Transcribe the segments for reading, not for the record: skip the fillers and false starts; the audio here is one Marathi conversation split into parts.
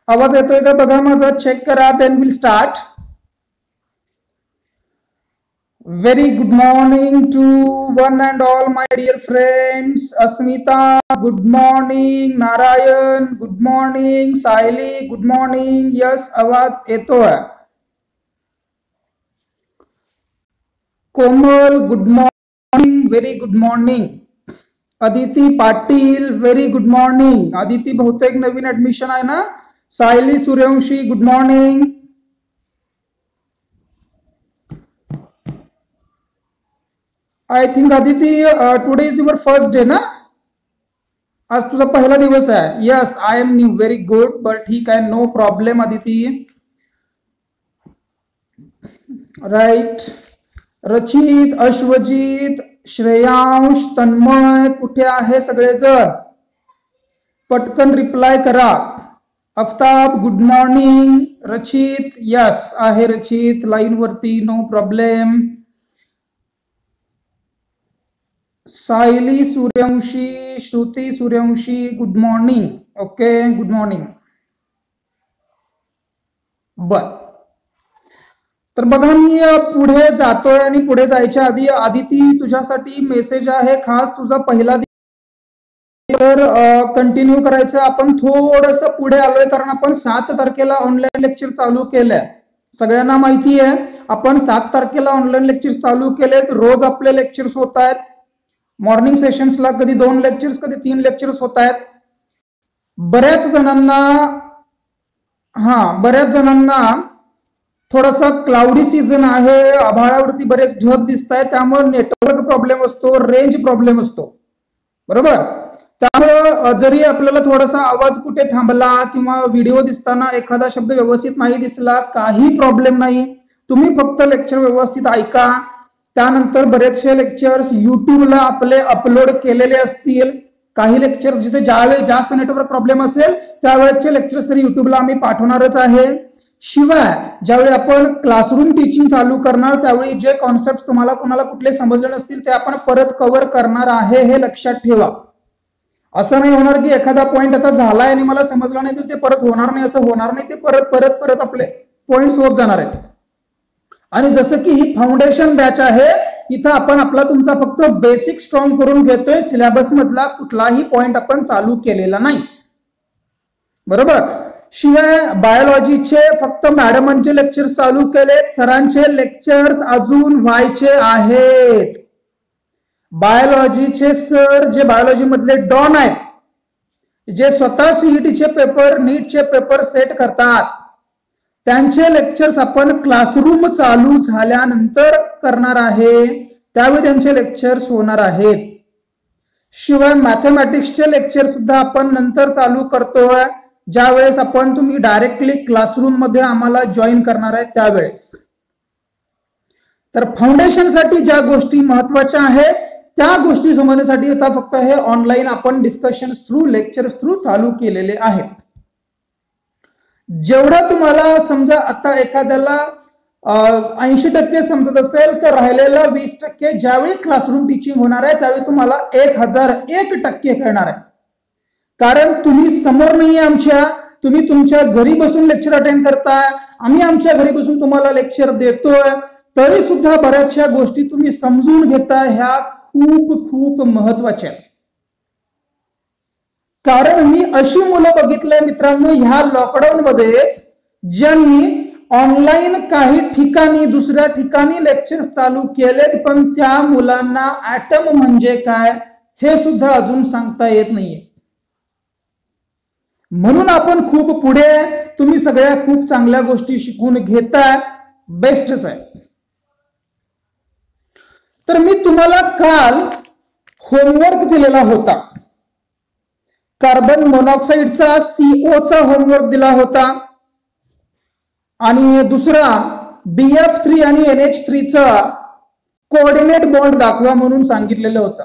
आवाज येतोय का बघा माझा, चेक करा, then will start. Very good morning to one and all my dear friends. Asmita, good morning. Narayan, good morning. Saili, good morning. Yes, आवाज येतोय. कोमल, good morning. Very good morning. Aditi Patil, very good morning. Aditi बहुतेक नवीन ऍडमिशन आहे ना. Sayali Suryavanshi, good morning. I think Aditi today is your first day ना. आज तुझा पहिला दिवस आहे. Yes, I am new. Very good, but ठीक आहे, नो प्रॉब्लेम अदिती. राईट. रचित, अश्वजित, श्रेयांश, तन्मय, कुठे आहे सगळेजण? पटकन रिप्लाय करा. Aftab, good morning. Rachit, yes आहे रचित लाईन वरती, no problem. Sayali Suryavanshi, Shruti Suryavanshi, good morning. Okay, good morning. बर, तर बघा मी पुढे जातोय आणि पुढे जायच्या आधी आदिती तुझ्यासाठी मेसेज आहे खास. तुझा पहिला तर कंटिन्यू करायचं. आपण थोडस पुढे आलोय कारण आपण 7 तारखेला ऑनलाईन लेक्चर चालू केलंय. सगळ्यांना माहिती आहे आपण 7 तारखेला ऑनलाईन लेक्चर चालू केलेत. रोज आपले लेक्चर्स होत आहेत. मॉर्निंग सेशन्सला कधी 2 लेक्चर्स कधी 3 लेक्चर्स होत आहेत. बऱ्याच जणांना थोडासा क्लाउडी सीझन आहे, आभाळावरती बरेच ढग दिसत आहेत, त्यामुळे नेटवर्क प्रॉब्लेम असतो, रेंज प्रॉब्लेम असतो, बरोबर. त्यामुळे जरी आपल्याला थोडासा आवाज कुठे थांबला किंवा व्हिडिओ दिसताना एखादा शब्द व्यवस्थित नाही दिसला, काही प्रॉब्लेम नाही. तुम्ही फक्त लेक्चर व्यवस्थित ऐका. त्यानंतर बरेचसे लेक्चर्स युट्यूबला आपले अपलोड केलेले असतील. काही लेक्चर्स जिथे ज्यावेळी जास्त नेटवर्क प्रॉब्लेम असेल त्यावेळेचे लेक्चर्स तरी युट्यूबला आम्ही पाठवणारच आहे. शिवाय ज्यावेळी आपण क्लासरूम टीचिंग चालू करणार त्यावेळी जे कॉन्सेप्ट तुम्हाला कोणाला कुठले समजले नसतील ते आपण परत कव्हर करणार आहे, हे लक्षात ठेवा. असं नाही होणार की एखादा पॉइंट आता झालाय आणि मला समजला नाही तर ते परत होणार नाही, असं होणार नाही. ते परत परत परत आपले पॉइंट्स होत जाणार आहेत. आणि जसं की ही फाउंडेशन बॅच आहे, इथं आपण आपला तुमचा फक्त बेसिक स्ट्रॉंग करून घेतोय. सिलेबस मधला कुठलाही पॉइंट आपण चालू केलेला नाही, बरोबर. शिवाय बायोलॉजीचे फक्त मॅडमांचे लेक्चर्स चालू केलेत, सरांचे लेक्चर्स अजून व्हायचे आहेत. बायोलॉजीचे सर जे बायोलॉजी मधले डॉन आहेत, जे स्वतः सीईटीचे पेपर नीटचे पेपर सेट करतात, त्यांचे लेक्चर्स आपण क्लासरूम चालू झाल्यानंतर करणार आहे. त्यावेळी त्यांचे लेक्चर्स होणार आहेत. शिवाय मॅथमॅटिक्सचे लेक्चर सुद्धा आपण नंतर चालू करतोय, ज्यावेळेस आपण तुम्ही डायरेक्टली क्लासरूम मध्ये आम्हाला जॉईन करणार आहे त्यावेळेस. तर फाउंडेशन साठी ज्या गोष्टी महत्वाच्या आहेत त्या गोष्टी समजण्यासाठी आता फक्त हे ऑनलाईन आपण डिस्कशन थ्रू लेक्चर्स थ्रू चालू केलेले आहेत. जेवढं तुम्हाला समजा आता एखाद्याला 80% समजत असेल तर राहिलेला 20% ज्यावेळी क्लासरूम टीचिंग होणार आहे त्यावेळी तुम्हाला 1001% कळणार आहे. कारण तुम्ही समोर नाहीये आमच्या, तुम्ही तुमच्या घरी बसून लेक्चर अटेंड करताय, आम्ही आमच्या घरी बसून तुम्हाला लेक्चर देतोय, तरी सुद्धा बऱ्याचशा गोष्टी तुम्ही समजून घेताय. ह्या खूप खूप महत्वाच्या. कारण मी अशी मुलं बघितलंय मित्रांनो ह्या लॉकडाऊन मध्येच ज्यांनी ऑनलाईन काही ठिकाणी दुसऱ्या ठिकाणी लेक्चर्स चालू केलेत, पण त्या मुलांना ऍटम म्हणजे काय हे सुद्धा अजून सांगता येत नाहीये. म्हणून आपण खूप पुढे, तुम्ही सगळ्या खूप चांगल्या गोष्टी शिकून घेताय, बेस्टच आहे. तर मी तुम्हाला काल होमवर्क दिलेला होता. कार्बन मोनॉक्साईडचा CO होमवर्क दिला होता आणि दुसरा BF3 आणि NH3 चा कोऑर्डिनेट बॉन्ड दाखवा म्हणून सांगितलेलं होतं.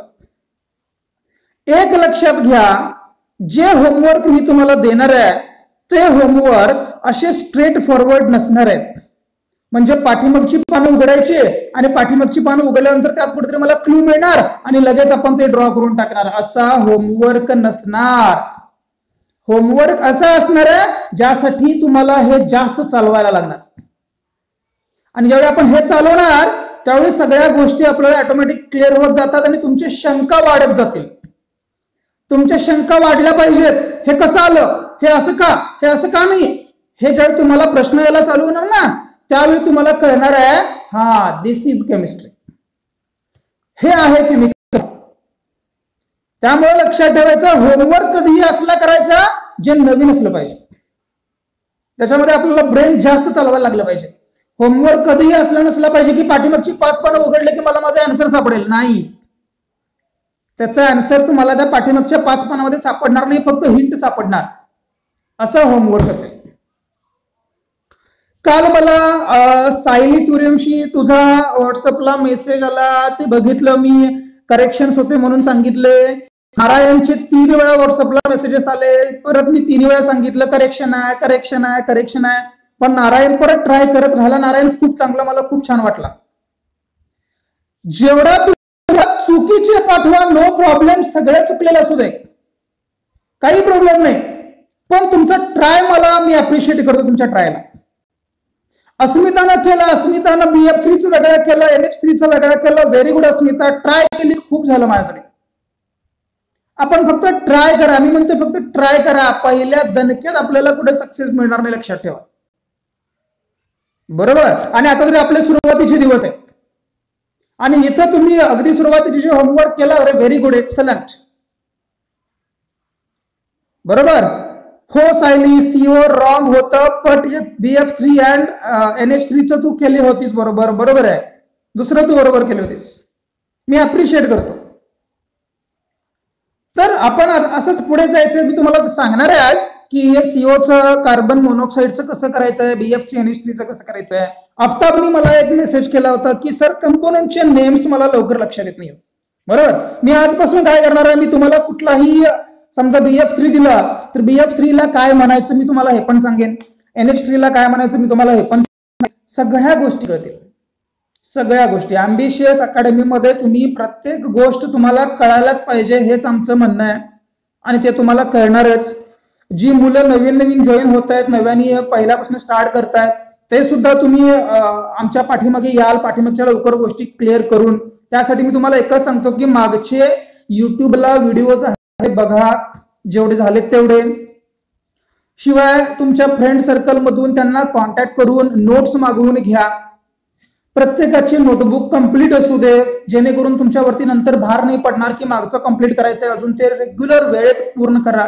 एक लक्षात घ्या, जे होमवर्क मी तुम्हाला देणार आहे ते होमवर्क असे स्ट्रेट फॉरवर्ड नसणार आहेत. म्हणजे पाठीमागची पानं उघडायची आणि पाठीमागची पानं उघडल्यानंतर त्यात कुठेतरी मला क्लू मिळणार आणि लगेच आपण ते ड्रॉ करून टाकणार, असा होमवर्क नसणार. होमवर्क असा असणार आहे ज्यासाठी तुम्हाला हे जास्त चालवायला लागणार, आणि ज्यावेळी आपण हे चालवणार त्यावेळी सगळ्या गोष्टी आपल्याला ऑटोमॅटिक क्लिअर होत जातात आणि तुमची शंका वाढत जातील. तुमच्या शंका वाढल्या पाहिजेत. हे कसं आलं, हे असं का, हे असं का नाही, हे ज्यावेळी तुम्हाला प्रश्न यायला चालू होणार ना त्यावेळी तुम्हाला कळणार आहे हा दिस इज केमिस्ट्री, हे आहे केमिकल. त्यामुळे लक्षात ठेवायचं होमवर्क कधीही असला करायचा जे नवीन असलं पाहिजे, त्याच्यामध्ये आपल्याला ब्रेन जास्त चालवायला लागलं पाहिजे. होमवर्क कधीही असलं नसलं पाहिजे की पाठीमागची 5 पानं उघडले की मला माझा आन्सर सापडेल, नाही. त्याचा आन्सर तुम्हाला त्या पाठीमागच्या 5 पानामध्ये सापडणार नाही, फक्त हिंट सापडणार. असं होमवर्क असेल. काल मला सायली सूर्यवंशी तुझा व्हॉट्सअपला मेसेज आला, ते बघितलं मी, करेक्शन्स होते म्हणून सांगितले. नारायणचे 3 वेळा व्हॉट्सअपला मेसेजेस आले, परत मी 3 वेळा सांगितलं करेक्शन आहे, करेक्शन आहे, करेक्शन आहे, पण नारायण परत ट्राय करत राहिला. नारायण खूप चांगला, मला खूप छान वाटला. जेवढा तुला चुकीचे पाठवा, नो प्रॉब्लेम, सगळे चुकलेले असू दे, काही प्रॉब्लेम नाही, पण तुमचा ट्राय मला मी अप्रिशिएट करतो तुमच्या ट्रायला. अस्मितानं केलं, अस्मितानं BF3चं वेगळं केलं, NH3चं वेगळं केलं, व्हेरी गुड अस्मिता, ट्राय केली, खूप झालं माझ्यासाठी. आपण फक्त ट्राय करा, मी म्हणतो फक्त ट्राय करा. पहिल्या दणक्यात आपल्याला कुठे सक्सेस मिळणार नाही, लक्षात ठेवा, बरोबर. आणि आता तरी आपले सुरुवातीचे दिवस आहेत आणि इथं तुम्ही अगदी सुरुवातीचे जे होमवर्क केला, अरे व्हेरी गुड, एक्सलंट, बरोबर. हो सायली, CO रॉंग होतं, पण BF3 अँड NH3चं तू केली होतीस बरोबर, बरोबर आहे. दुसरं तू बरोबर केली होतीस, मी अप्रिशिएट करतो. तर आपण असंच पुढे जायचं. मी तुम्हाला सांगणार आहे आज की COचं, कार्बन मोनॉक्साईडचं कसं करायचंय, BF3 NH3चं कसं करायचंय. आफताबनी मला एक मेसेज केला होता की सर कंपोनंटचे नेम्स मला लवकर लक्षात येत नाही, बरोबर. मी आजपासून काय करणार आहे, मी तुम्हाला कुठलाही समजा BF3 दिला तर BF3 ला काय म्हणायचं मी तुम्हाला हे पण सांगेन, NH3 ला काय म्हणायचं मी तुम्हाला हे पण सांगेन. सगळ्या गोष्टी कळतील, सगळ्या गोष्टी. अँबिशियस अकॅडमीमध्ये तुम्ही प्रत्येक गोष्ट तुम्हाला कळायलाच पाहिजे, हेच आमचं म्हणणं आहे आणि ते तुम्हाला कळणारच. जी मुलं नवीन नवीन जॉईन होत आहेत, नव्याने पहिल्यापासून स्टार्ट करतायत, ते सुद्धा तुम्ही आमच्या पाठीमागे याल, पाठीमागच्या लवकर गोष्टी क्लिअर करून. त्यासाठी मी तुम्हाला एकच सांगतो की मागचे युट्यूबला व्हिडिओज बघा, जेवढे झाले तेवढे. शिवाय तुमच्या फ्रेंड सर्कल मधून त्यांना कॉन्टॅक्ट करून नोट्स मागवून घ्या. प्रत्येकाची नोटबुक कंप्लीट असू दे, जेणेकरून तुमच्यावरती नंतर भार नाही पडणार की मागचं कंप्लीट करायचंय, अजून ते रेग्युलर वेळेत पूर्ण करा.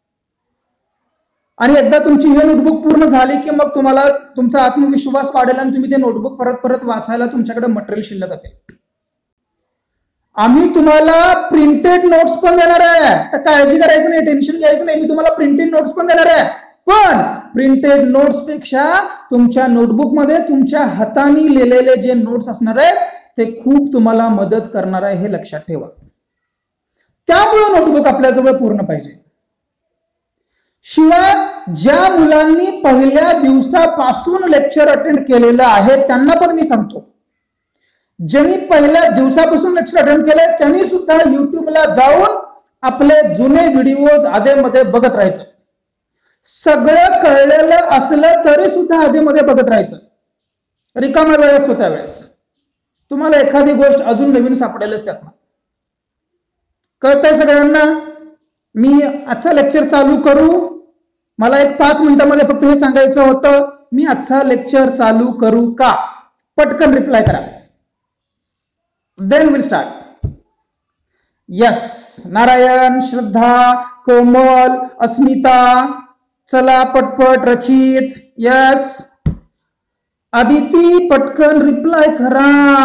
आणि एकदा तुमची हे नोटबुक पूर्ण झाली की मग तुम्हाला तुमचा आत्मविश्वास वाढेल आणि तुम्ही ते नोटबुक परत परत वाचायला तुमच्याकडे मटेरियल शिल्लक असेल. आम्ही तुम्हाला प्रिंटेड नोट्स पण देणार आहे, तर काळजी करायचं नाही, टेन्शन घ्यायचं नाही. मी तुम्हाला प्रिंटेड नोट्स पण देणार आहे, पण प्रिंटेड नोट्स पेक्षा तुमच्या नोटबुक मध्ये तुमच्या हाताने लिहिलेले जे नोट्स असणार आहेत ते खूप तुम्हाला मदत करणार आहे, हे लक्षात ठेवा. त्यामुळे नोटबुक आपल्याजवळ पूर्ण पाहिजे. शिवाय ज्या मुलांनी पहिल्या दिवसापासून लेक्चर अटेंड केलेलं आहे त्यांना पण मी सांगतो, ज्यांनी पहिल्या दिवसापासून लेक्चर अटेंड केले त्यांनी सुद्धा युट्यूबला जाऊन आपले जुने व्हिडिओज आधेमध्ये बघत राहायचं. सगळं कळलेलं असलं तरी सुद्धा आधीमध्ये बघत राहायचं. रिकामा वेळ असतो त्यावेळेस तुम्हाला एखादी गोष्ट अजून नवीन सापडेलच त्यातनं. कळतंय सगळ्यांना? मी आजचा लेक्चर चालू करू, मला एक 5 मिनिटांमध्ये फक्त हे सांगायचं होतं, मी आजचा लेक्चर चालू करू का? पटकन रिप्लाय करा, then will start. Yes, Narayan, Shraddha, Komal, Asmita, चला पटपट. रचित, यस. अदिती, पटकन रिप्लाय करा,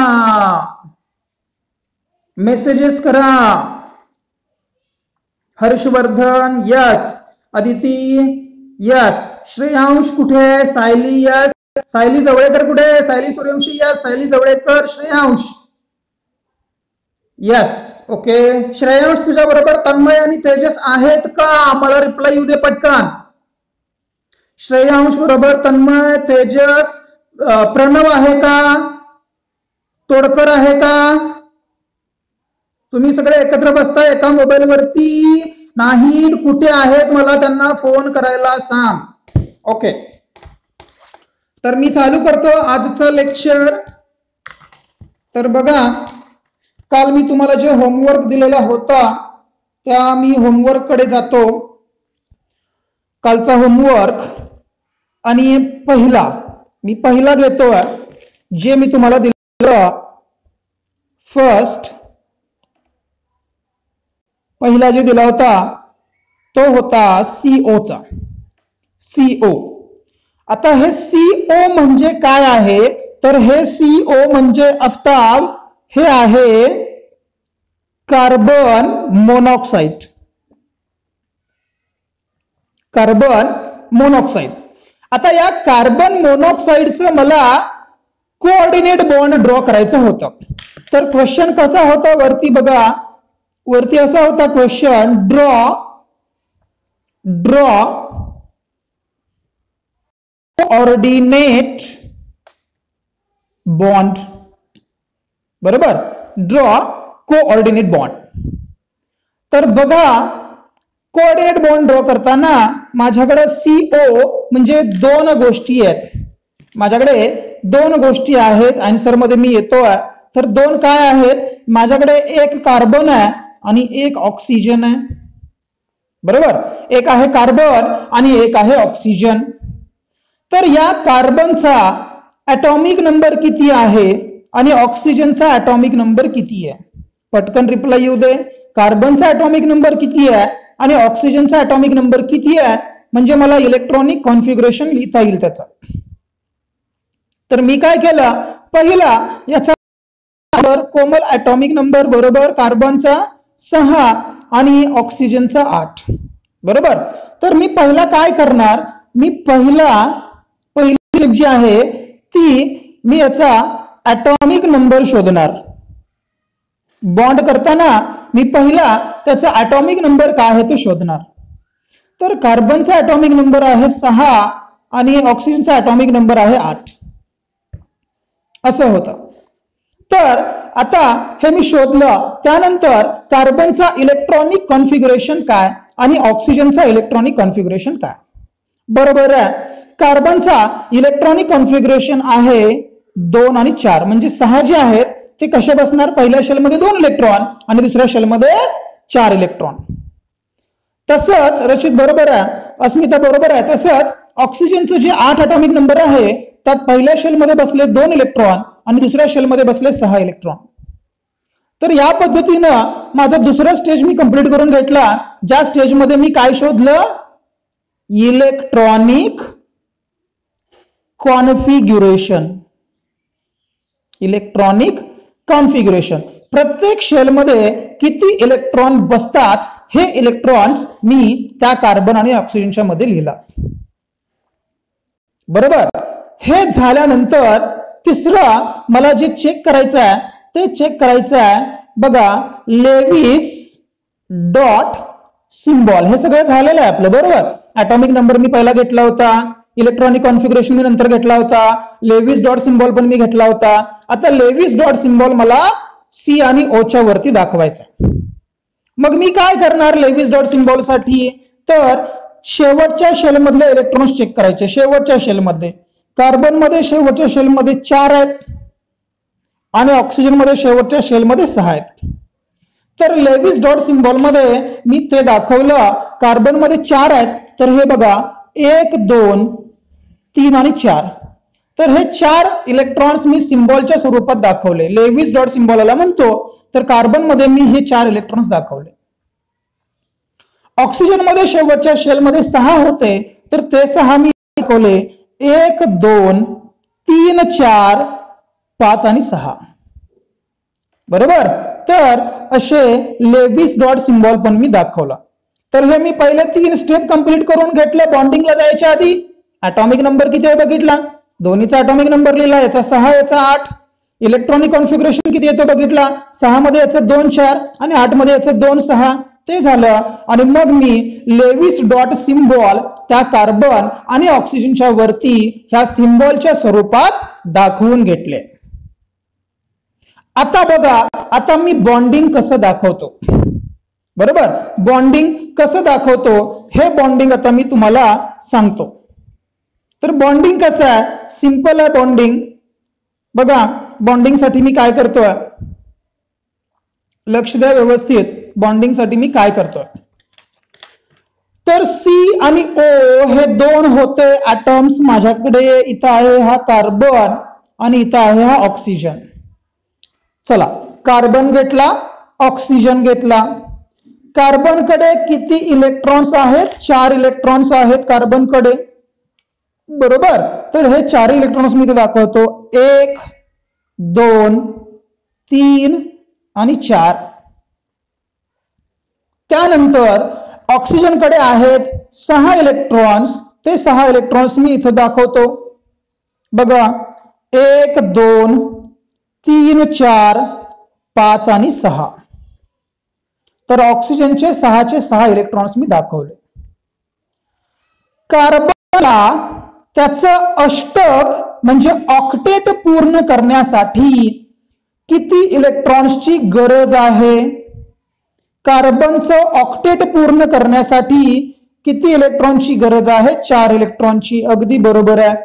मेसेजेस करा. हर्षवर्धन, यस. अदिती, यस. श्रेयांश कुठे? सायली, यस. सायली जवळेकर कुठे? Sayali Suryavanshi, yes. Sayali Jawalekar, Shreyansh, yes. Okay. Shreyansh तुझ्या बरोबर तन्मय आणि तेजस आहेत का? मला रिप्लाय येऊ दे पटकन. श्रेयांश बरोबर तन्मय, तेजस, प्रणव आहे का? तोडकर आहे का? तुम्ही सगळे एकत्र बसताय एका मोबाईल वरती, नाहीत, कुठे आहेत, मला त्यांना फोन करायला सांग. ओके, तर मी चालू करतो आजचं लेक्चर. तर बघा, काल मी तुम्हाला जे होमवर्क दिलेला होता त्या मी होमवर्क कडे जातो. कालचा होमवर्क आणि मी पहिला घेतोय जे मी तुम्हाला दिलं. पहिला जे दिला होता तो होता सीओचा. सीओ. आता हे सीओ म्हणजे काय आहे, तर हे सीओ म्हणजे आफ्ताब, हे आहे कार्बन मोनॉक्साईड. Carbon monoxide. आता या कार्बन मोनॉक्साईडचं मला कोऑर्डिनेट बॉन्ड ड्रॉ करायचं होतं. तर क्वेश्चन कसा होता वरती बघा, वरती असा होता क्वेश्चन, ड्रॉ कोऑर्डिनेट बॉन्ड. बरोबर, ड्रॉ कोऑर्डिनेट बॉन्ड. तर बघा, कोऑर्डिनेट बॉन्ड ड्रॉ करताना माझ्याकडे सीओ म्हणजे दोन गोष्टी आहेत. माझ्याकडे दोन गोष्टी आहेत आन्सर मध्ये मी येतोय. तर दोन काय आहेत, माझ्याकडे एक कार्बन आहे आणि एक ऑक्सिजन आहे. बरोबर, एक आहे कार्बन आणि एक आहे ऑक्सिजन. तर या कार्बनचा ॲटॉमिक नंबर किती आहे आणि ऑक्सिजनचा ॲटॉमिक नंबर किती आहे? पटकन रिप्लाय येऊ दे. कार्बनचा ॲटॉमिक नंबर किती आहे आणि ऑक्सिजनचा ॲटॉमिक नंबर किती आहे, म्हणजे मला इलेक्ट्रॉनिक कॉन्फिगरेशन लिहिता येईल त्याचा. तर मी काय केलं, पहिला याचा कोमल ॲटॉमिक नंबर बरोबर कार्बनचा 6 आणि ऑक्सिजनचा 8. बरोबर. तर मी पहिला काय करणार, मी पहिली स्टेप जी आहे ती मी याचा ॲटॉमिक नंबर शोधणार. बॉन्ड करताना मी पहिला त्याचा ॲटॉमिक नंबर काय आहे तो शोधणार. तर कार्बनचा ॲटॉमिक नंबर आहे 6 आणि ऑक्सिजनचा ॲटॉमिक नंबर आहे 8. असं होतं. तर आता हे मी शोधलं. त्यानंतर कार्बनचा इलेक्ट्रॉनिक कॉन्फिगरेशन काय आणि ऑक्सिजनचा इलेक्ट्रॉनिक कॉन्फिगरेशन काय. बरोबर आहे, कार्बनचा इलेक्ट्रॉनिक कॉन्फिगरेशन आहे 2 आणि 4, म्हणजे 6 जे आहेत ते कसे बसणार, पहिल्या शेलमध्ये 2 इलेक्ट्रॉन आणि दुसऱ्या शेलमध्ये 4 इलेक्ट्रॉन. तसंच रचित बरोबर आहे, अस्मिता बरोबर आहे. तसंच ऑक्सिजनचं जे 8 ॲटॉमिक नंबर आहे त्यात पहिल्या शेलमध्ये बसले 2 इलेक्ट्रॉन आणि दुसऱ्या शेलमध्ये बसले 6 इलेक्ट्रॉन. तर या पद्धतीनं माझा दुसरा स्टेज मी कंप्लीट करून घेतला, ज्या स्टेजमध्ये मी काय शोधलं, इलेक्ट्रॉनिक कॉन्फिग्युरेशन. इलेक्ट्रॉनिक कॉन्फिग्युरेशन, प्रत्येक शेलमध्ये किती इलेक्ट्रॉन बसतात हे इलेक्ट्रॉन्स मी त्या कार्बन आणि ऑक्सिजनच्या मध्ये लिहिला. बरोबर. हे झाल्यानंतर तिसरं मला जे चेक करायचं आहे ते चेक करायचं आहे बघा, लेविस डॉट सिम्बॉल. हे सगळं झालेलं आहे आपलं. बरोबर, ॲटॉमिक नंबर मी पहिला घेतला होता, इलेक्ट्रॉनिक कॉन्फिगरेशन मी नंतर घेतला होता, लेविस डॉट सिम्बॉल पण मी घेतला होता. आता लेविस डॉट सिम्बॉल मला सी आणि ओ च्या वरती दाखवायचा. मग मी काय करणार लेविस डॉट सिम्बॉल साठी, तर शेवटच्या शेलमधले इलेक्ट्रॉन्स चेक करायचे. शेवटच्या शेलमध्ये कार्बन मध्ये शेवटच्या शेलमध्ये 4 आहेत आणि ऑक्सिजन मध्ये शेवटच्या शेलमध्ये 6 आहेत. तर लेविस डॉट सिम्बॉल मध्ये मी ते दाखवलं. कार्बन मध्ये 4 आहेत, तर हे बघा 1 2 3 आणि 4. तर हे 4 इलेक्ट्रॉन्स मी सिम्बॉलच्या स्वरूपात दाखवले. लेविस डॉट सिम्बॉलला म्हणतो. तर कार्बन मध्ये मी हे 4 इलेक्ट्रॉन्स दाखवले. ऑक्सिजन मध्ये शेवटच्या शेलमध्ये 6 होते, तर ते 6 मी दाखवले. 1 2 3 4 5 आणि 6. बरोबर. तर असे लेविस डॉट सिम्बॉल पण मी दाखवला. तर हे मी पहिले 3 स्टेप कंप्लीट करून घेतले. बॉन्डिंगला जायच्या आधी ॲटॉमिक नंबर किती आहे बघितला, दोन्हीचा ॲटॉमिक नंबर लिहिला, याचा 6 याचा 8. इलेक्ट्रॉनिक कॉन्फिगरेशन किती येतो बघितला, 6 मध्ये याचं 2 4 आणि 8 मध्ये याचं 2 6. ते झालं. आणि मग मी लेविस डॉट सिम्बॉल त्या कार्बन आणि ऑक्सिजनच्या वरती ह्या सिम्बॉलच्या स्वरूपात दाखवून घेतले. आता बघा, आता मी बॉन्डिंग कसं दाखवतो. बरोबर. बॉन्डिंग कसं दाखवतो हे बॉन्डिंग आता मी तुम्हाला सांगतो. तर बॉन्डिंग कसं आहे, सिंपल आहे बॉन्डिंग. बघा बॉन्डिंग साठी मी काय करतोय, लक्ष द्या व्यवस्थित. बॉन्डिंग साठी मी काय करतोय, तर सी आणि ओ हे दोन होते ऍटम्स माझ्याकडे. इथं आहे हा कार्बन आणि इथं आहे हा ऑक्सिजन. चला कार्बन घेतला, ऑक्सिजन घेतला. कार्बन कडे किती इलेक्ट्रॉन्स आहेत, 4 इलेक्ट्रॉन्स आहेत कार्बन कडे. बरोबर. तर हे 4 इलेक्ट्रॉन्स मी इथे दाखवतो, 1 2 3 आणि 4. त्यानंतर ऑक्सिजन कडे आहेत 6 इलेक्ट्रॉन्स. ते 6 इलेक्ट्रॉन्स मी इथे दाखवतो. बघा 1 2 3 4 5 आणि 6. तर ऑक्सिजनचे 6 इलेक्ट्रॉन्स मी दाखवले. कार्बनला त्याचं अष्टक म्हणजे ऑक्टेट पूर्ण करण्यासाठी किती इलेक्ट्रॉन्सची गरज आहे, कार्बनचं ऑक्टेट पूर्ण करण्यासाठी किती इलेक्ट्रॉनची गरज आहे, 4 इलेक्ट्रॉनची. अगदी बरोबर आहे.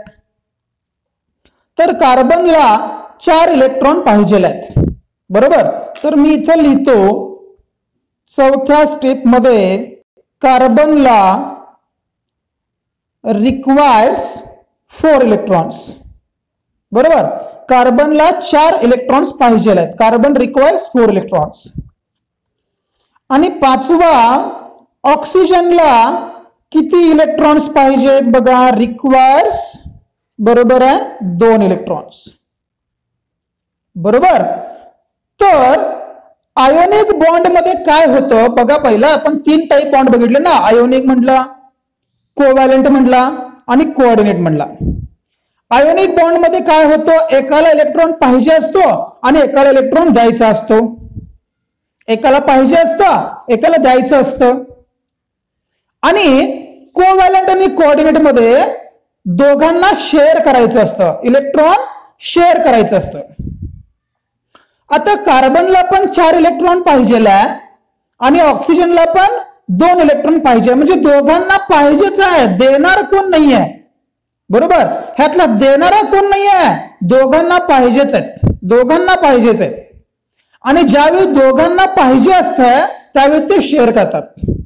तर कार्बनला 4 इलेक्ट्रॉन पाहिजे आहेत. बरोबर. तर मी इथं लिहितो, चौथ्या स्टेप मध्ये कार्बनला रिक्वायर्स 4 इलेक्ट्रॉन्स. बरोबर. कार्बनला 4 इलेक्ट्रॉन्स पाहिजे आहेत. Carbon requires 4 electrons. आणि 5वा ऑक्सिजनला किती इलेक्ट्रॉन्स पाहिजेत, बघा रिक्वायर्स बरोबर आहे 2 इलेक्ट्रॉन्स. बरोबर. तर आयोनिक बॉन्ड मध्ये काय होतं बघा, पहिला आपण 3 टाईप बॉन्ड बघितले ना, आयोनिक म्हटला, कोव्हॅलेंट म्हटला आणि कोऑर्डिनेट म्हटला. आयोनिक बॉन्ड मध्ये काय होतं, एकाला इलेक्ट्रॉन पाहिजे असतो आणि एकाला इलेक्ट्रॉन द्यायचा असतो. एकाला पाहिजे असतं, एकाला द्यायचं असतं. आणि कोव्हॅलेंट आणि कोऑर्डिनेट मध्ये दोघांना शेअर करायचं असतं, इलेक्ट्रॉन शेअर करायचं असतं. आता कार्बनला पण 4 इलेक्ट्रॉन पाहिजेला आहे आणि ऑक्सिजनला पण 2 इलेक्ट्रॉन पाहिजे, म्हणजे दोघांना पाहिजेच आहे, देणार कोण नाही आहे. बरोबर. ह्यातला देणारा कोण नाही आहे, दोघांना पाहिजेच आहे, दोघांना पाहिजेच आहे. आणि ज्यावेळी दोघांना पाहिजे असतं त्यावेळी ते शेअर करतात.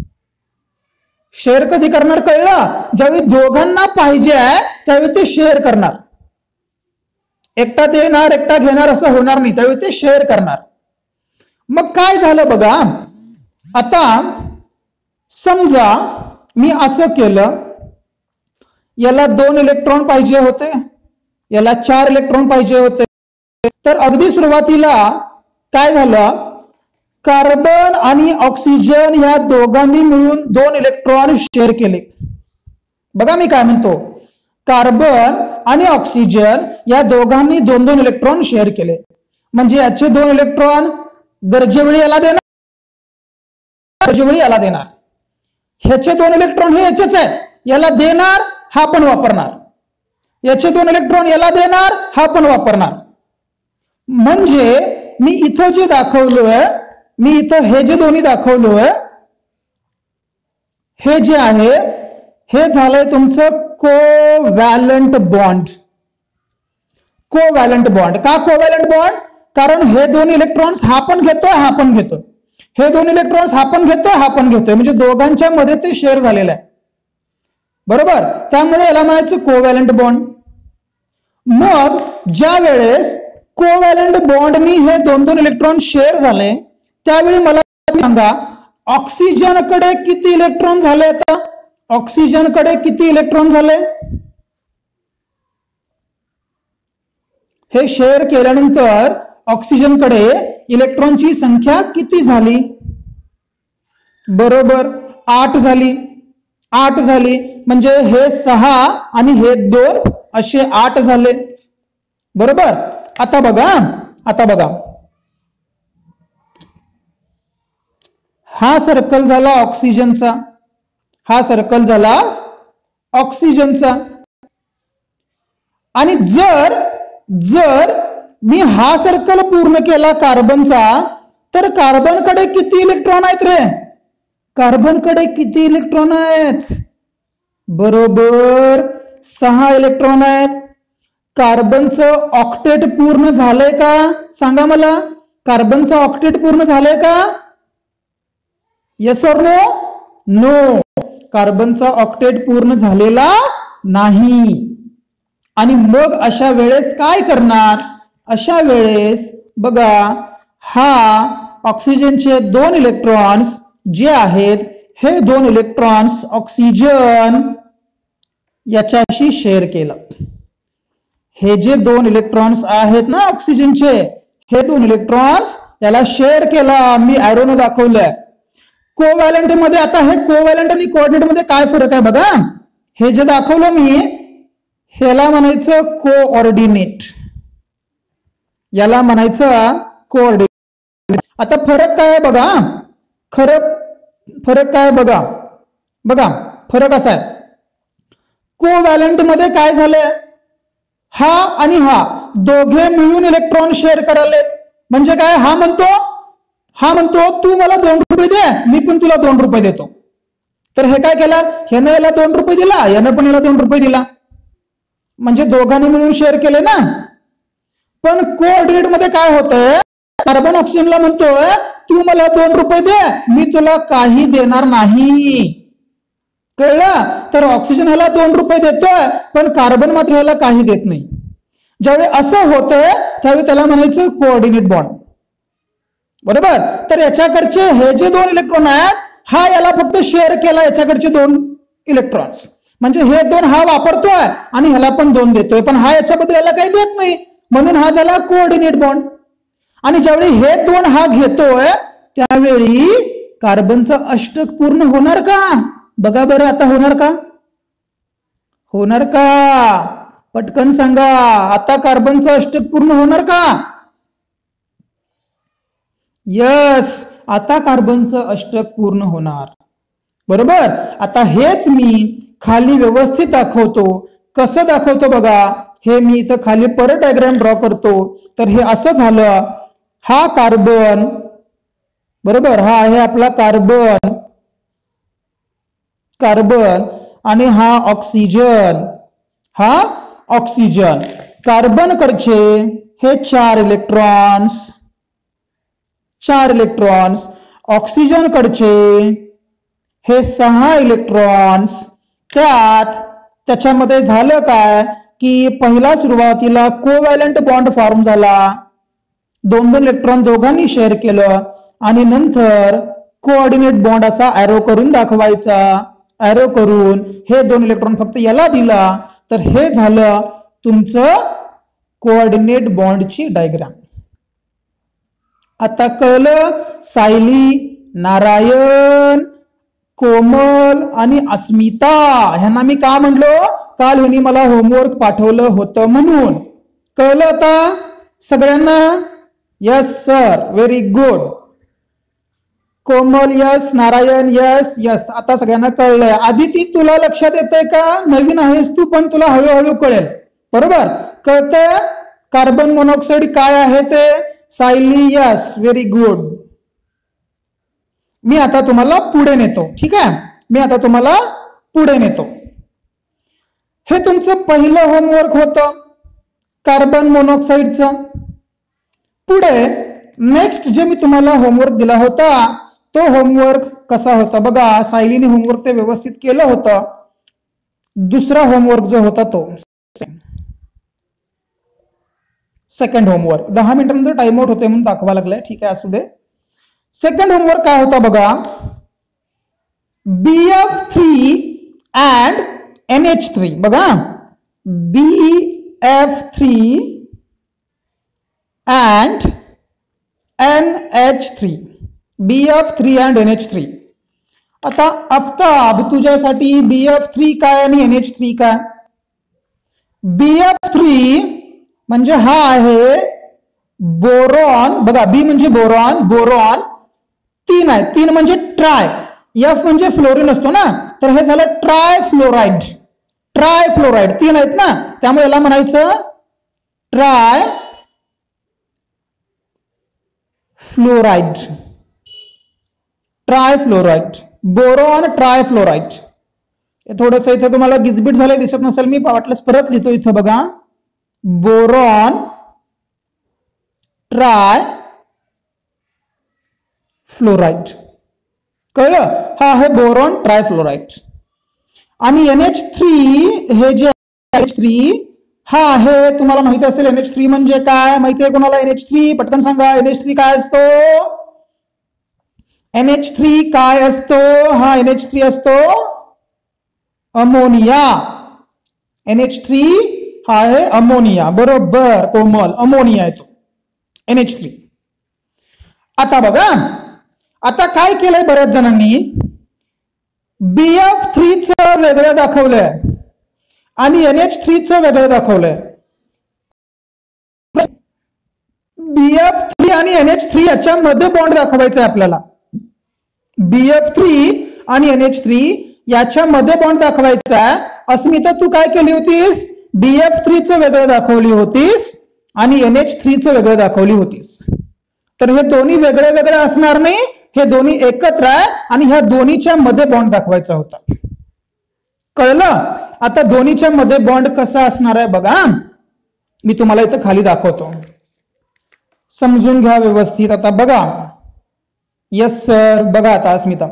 शेअर कधी करणार कळलं, ज्यावेळी दोघांना पाहिजे आहे त्यावेळी ते शेअर करणार. एकटा देणार एकटा घेणार असं होणार नाही, त्यावेळी ते शेअर करणार. मग काय झालं बघा, आता समजा मी असं केलं, याला 2 इलेक्ट्रॉन पाहिजे होते, याला 4 इलेक्ट्रॉन पाहिजे होते. तर अगदी सुरुवातीला काय झालं, कार्बन आणि ऑक्सिजन या दोघांनी मिळून 2 इलेक्ट्रॉन शेअर केले. बघा मी काय म्हणतो, कार्बन आणि ऑक्सिजन या दोघांनी 2-2 इलेक्ट्रॉन शेअर केले. म्हणजे याचे 2 इलेक्ट्रॉन गरजेवेळी याला देणार, गरजेवेळी याला देणार. ह्याचे 2 इलेक्ट्रॉन हे याचेच आहेत, याला देणार हा पण वापरणार. याचे 2 इलेक्ट्रॉन याला देणार हा पण वापरणार. म्हणजे मी इथं जे दाखवलोय, मी इथं हे जे दोन्ही दाखवलोय, हे जे आहे हे झालंय तुमचं कोव्हॅलंट बॉन्ड. कोव्हॅलंट बॉन्ड का कोव्हॅलंट बॉन्ड, कारण हे 2 इलेक्ट्रॉन्स हा पण घेतोय हा पण घेतोय, हे 2 इलेक्ट्रॉन्स हा पण घेतोय हा पण घेतोय, म्हणजे दोघांच्या मध्ये ते शेअर झालेलं आहे. बरोबर. त्यामुळे याला म्हणायचं कोव्हॅलंट बॉन्ड. मग ज्या वेळेस कोव्हॅलंट बॉन्डनी हे 2-2 इलेक्ट्रॉन शेअर झाले त्यावेळी मला सांगा ऑक्सिजन कडे किती इलेक्ट्रॉन झाले. आता ऑक्सिजन कडे किती इलेक्ट्रॉन झाले, हे शेअर केल्यानंतर ऑक्सिजन कडे इलेक्ट्रॉनची संख्या किती झाली, बरोबर 8 झाली. 8 झाली म्हणजे हे 6 आणि हे 2 असे 8 झाले. बरोबर. आता बघा, आता बघा, हा सर्कल झाला ऑक्सिजनचा, हा सर्कल झाला ऑक्सिजनचा. आणि जर जर मी हा सर्कल पूर्ण केला कार्बनचा, तर कार्बन कडे किती इलेक्ट्रॉन आहेत रे, कार्बन कडे किती इलेक्ट्रॉन आहेत? बरोबर 6 इलेक्ट्रॉन आहेत. कार्बनचं ऑक्टेट पूर्ण झालंय का? सांगा मला, कार्बनचं ऑक्टेट पूर्ण झालंय का? Yes or no? नो, कार्बनचा ऑक्टेट पूर्ण झालेला नाही. आणि मग अशा वेळेस काय करणार? अशा वेळेस बघा, हा ऑक्सिजनचे 2 इलेक्ट्रॉन्स जे आहेत, हे 2 इलेक्ट्रॉन्स ऑक्सिजन याच्याशी शेअर केलं. हे जे 2 इलेक्ट्रॉन्स आहेत ना ऑक्सिजनचे, हे 2 इलेक्ट्रॉन्स याला शेअर केला. मी एरोने दाखवलंय. कोव्हॅलंट मध्ये, आता हे कोव्हॅलंट आणि कोऑर्डिनेट मध्ये काय फरक आहे बघा. हे जे दाखवलं मी, ह्याला म्हणायचं कोऑर्डिनेट, याला म्हणायचं कोऑर्डिनेट. आता फरक काय आहे बघा, फरक काय बघा. बघा फरक असा आहे, कोव्हॅलंट मध्ये काय झालंय, हा आणि हा दोघे मिळून इलेक्ट्रॉन शेअर करायला. म्हणजे काय, हा म्हणतो तू मला 2 रुपये दे, मी पण तुला 2 रुपये देतो. तर हे काय केलं, ह्यानं याला 2 रुपये दिला, यानं पण याला 2 रुपये दिला. म्हणजे दोघांनी मिळून शेअर केले ना. पण कोऑर्डिनेट मध्ये काय होतंय, कार्बन ऑक्सिजनला म्हणतोय तू मला 2 रुपये दे, मी तुला काही देणार नाही. कळलं? तर ऑक्सिजन ह्याला 2 रुपये देतोय, पण कार्बन मात्र ह्याला काही देत नाही. ज्यावेळी असं होतंय त्यावेळी त्याला म्हणायचं कोऑर्डिनेट बॉन्ड. बरोबर? तर याच्याकडचे हे जे 2 इलेक्ट्रॉन आहेत, हा याला फक्त शेअर केला याच्याकडचे 2 इलेक्ट्रॉन्स. म्हणजे हे 2 हा वापरतोय आणि ह्याला पण 2 देतोय, पण हा याच्याबद्दल याला काही देत नाही, म्हणून हा झाला कोऑर्डिनेट बॉन्ड. आणि ज्यावेळी हे 2 हा घेतोय त्यावेळी कार्बनचं अष्टक पूर्ण होणार का? बघा बरं, आता होणार का? होणार का? पटकन सांगा, आता कार्बनचं अष्टक पूर्ण होणार का? यस, आता कार्बनचं अष्टक पूर्ण होणार. बरोबर? आता हेच मी खाली व्यवस्थित दाखवतो. कसं दाखवतो बघा, हे मी इथं खाली परत डायग्राम ड्रॉ करतो. तर हे असं झालं, हा कार्बन, बरोबर, हा आहे आपला कार्बन आणि हा ऑक्सिजन, कार्बन कडचे हे 4 इलेक्ट्रॉन्स, ऑक्सिजन कडचे हे 6 इलेक्ट्रॉन्स. त्याच्यामध्ये झालं काय की पहिला सुरुवातीला कोव्हॅलंट बॉन्ड फॉर्म झाला, 2 इलेक्ट्रॉन दोघांनी शेअर केलं, आणि नंतर कोऑर्डिनेट बॉन्ड असा एरो करून दाखवायचा. एरो करून हे 2 इलेक्ट्रॉन फक्त याला दिला, तर हे झालं तुमचं कोऑर्डिनेट बॉन्डची डायग्राम. आता कळलं? सायली, नारायण, कोमल आणि अस्मिता ह्यांना मी का म्हणलो, काल ह्यांनी मला होमवर्क पाठवलं होतं म्हणून. कळलं आता सगळ्यांना? Yes sir, very good. Komal yes, Narayan yes yes. आता सगळ्यांना कळलंय. आदिती, तुला लक्षात येतंय का? नवीन आहेस तू, पण तुला हळूहळू कळेल. बरोबर? कळतंय कार्बन मोनॉक्साईड काय आहे ते? Sayali yes, very good. मी आता तुम्हाला पुढे नेतो. ठीक आहे, मी आता तुम्हाला पुढे नेतो. हे तुमचं पहिलं होमवर्क होतं कार्बन मोनॉक्साईडचं. पुढे नेक्स्ट जे मी तुम्हाला होमवर्क दिला होता तो होमवर्क कसा होता बघा. सायलीने होमवर्क ते व्यवस्थित केलं होतं. दुसरा होमवर्क जो होता तो सेकंड होमवर्क, 10 मिनिटांनंतर टाइम आउट होते म्हणून दाखवा लागलाय. ठीक आहे, असू दे. सेकंड होमवर्क काय होता बघा. BF3 and NH3. बघा, BF3 and NH3, BF3 and NH3. आता आफ्ताब तुझ्यासाठी BF3 काय आणि NH3 काय? BF3 म्हणजे हा आहे बोरॉन. बघा, बी म्हणजे बोरॉन 3 आहे. 3 म्हणजे ट्राय, F म्हणजे फ्लोरीन असतो ना, तर हे झालं ट्रायफ्लोराइड. 3 आहेत ना, त्यामुळे याला म्हणायचं ट्रायफ्लोराइड. बोरॉन ट्रायफ्लोराइड. थोडस इथे तुम्हाला गिजबिट झालंय दिसत नसेल, मी वाटलंच परत लिहितो इथं बघा. Boron trifluoride. कळलं? हा आहे बोरॉन ट्रायफ्लोराइड. आणि NH3 हे जे NH3 हा आहे, तुम्हाला माहिती असेल NH3 म्हणजे काय? माहिती आहे कोणाला NH3? पटकन सांगा. NH3 काय असतो? NH3 काय असतो? हा NH3 असतो अमोनिया. NH3 हा आहे अमोनिया. बरोबर कोमल, अमोनिया येतो NH3. आता बघा, आता काय केलंय बऱ्याच जणांनी, BF3 चं वेगळं दाखवलंय आणि NH3 चं वेगळं दाखवलंय. BF3 आणि NH3 याच्यामध्ये बॉन्ड दाखवायचा आहे आपल्याला. BF3 आणि NH3 याच्यामध्ये बॉन्ड दाखवायचा आहे. अस्मिता तू काय केली होतीस? BF3 चं वेगळं दाखवली होतीस आणि NH3 चं वेगळं दाखवली होतीस. तर हे दोन्ही वेगळे वेगळे असणार नाही, हे दोन्ही एकत्र आहे आणि ह्या दोन्हीच्या मध्ये बॉन्ड दाखवायचा होता. कळलं? आता दोन्हीच्या मध्ये बॉन्ड कसा असणार आहे बघा, मी तुम्हाला इथं खाली दाखवतो, समजून घ्या व्यवस्थित. आता बघा, यस सर, बघा आता अस्मिता,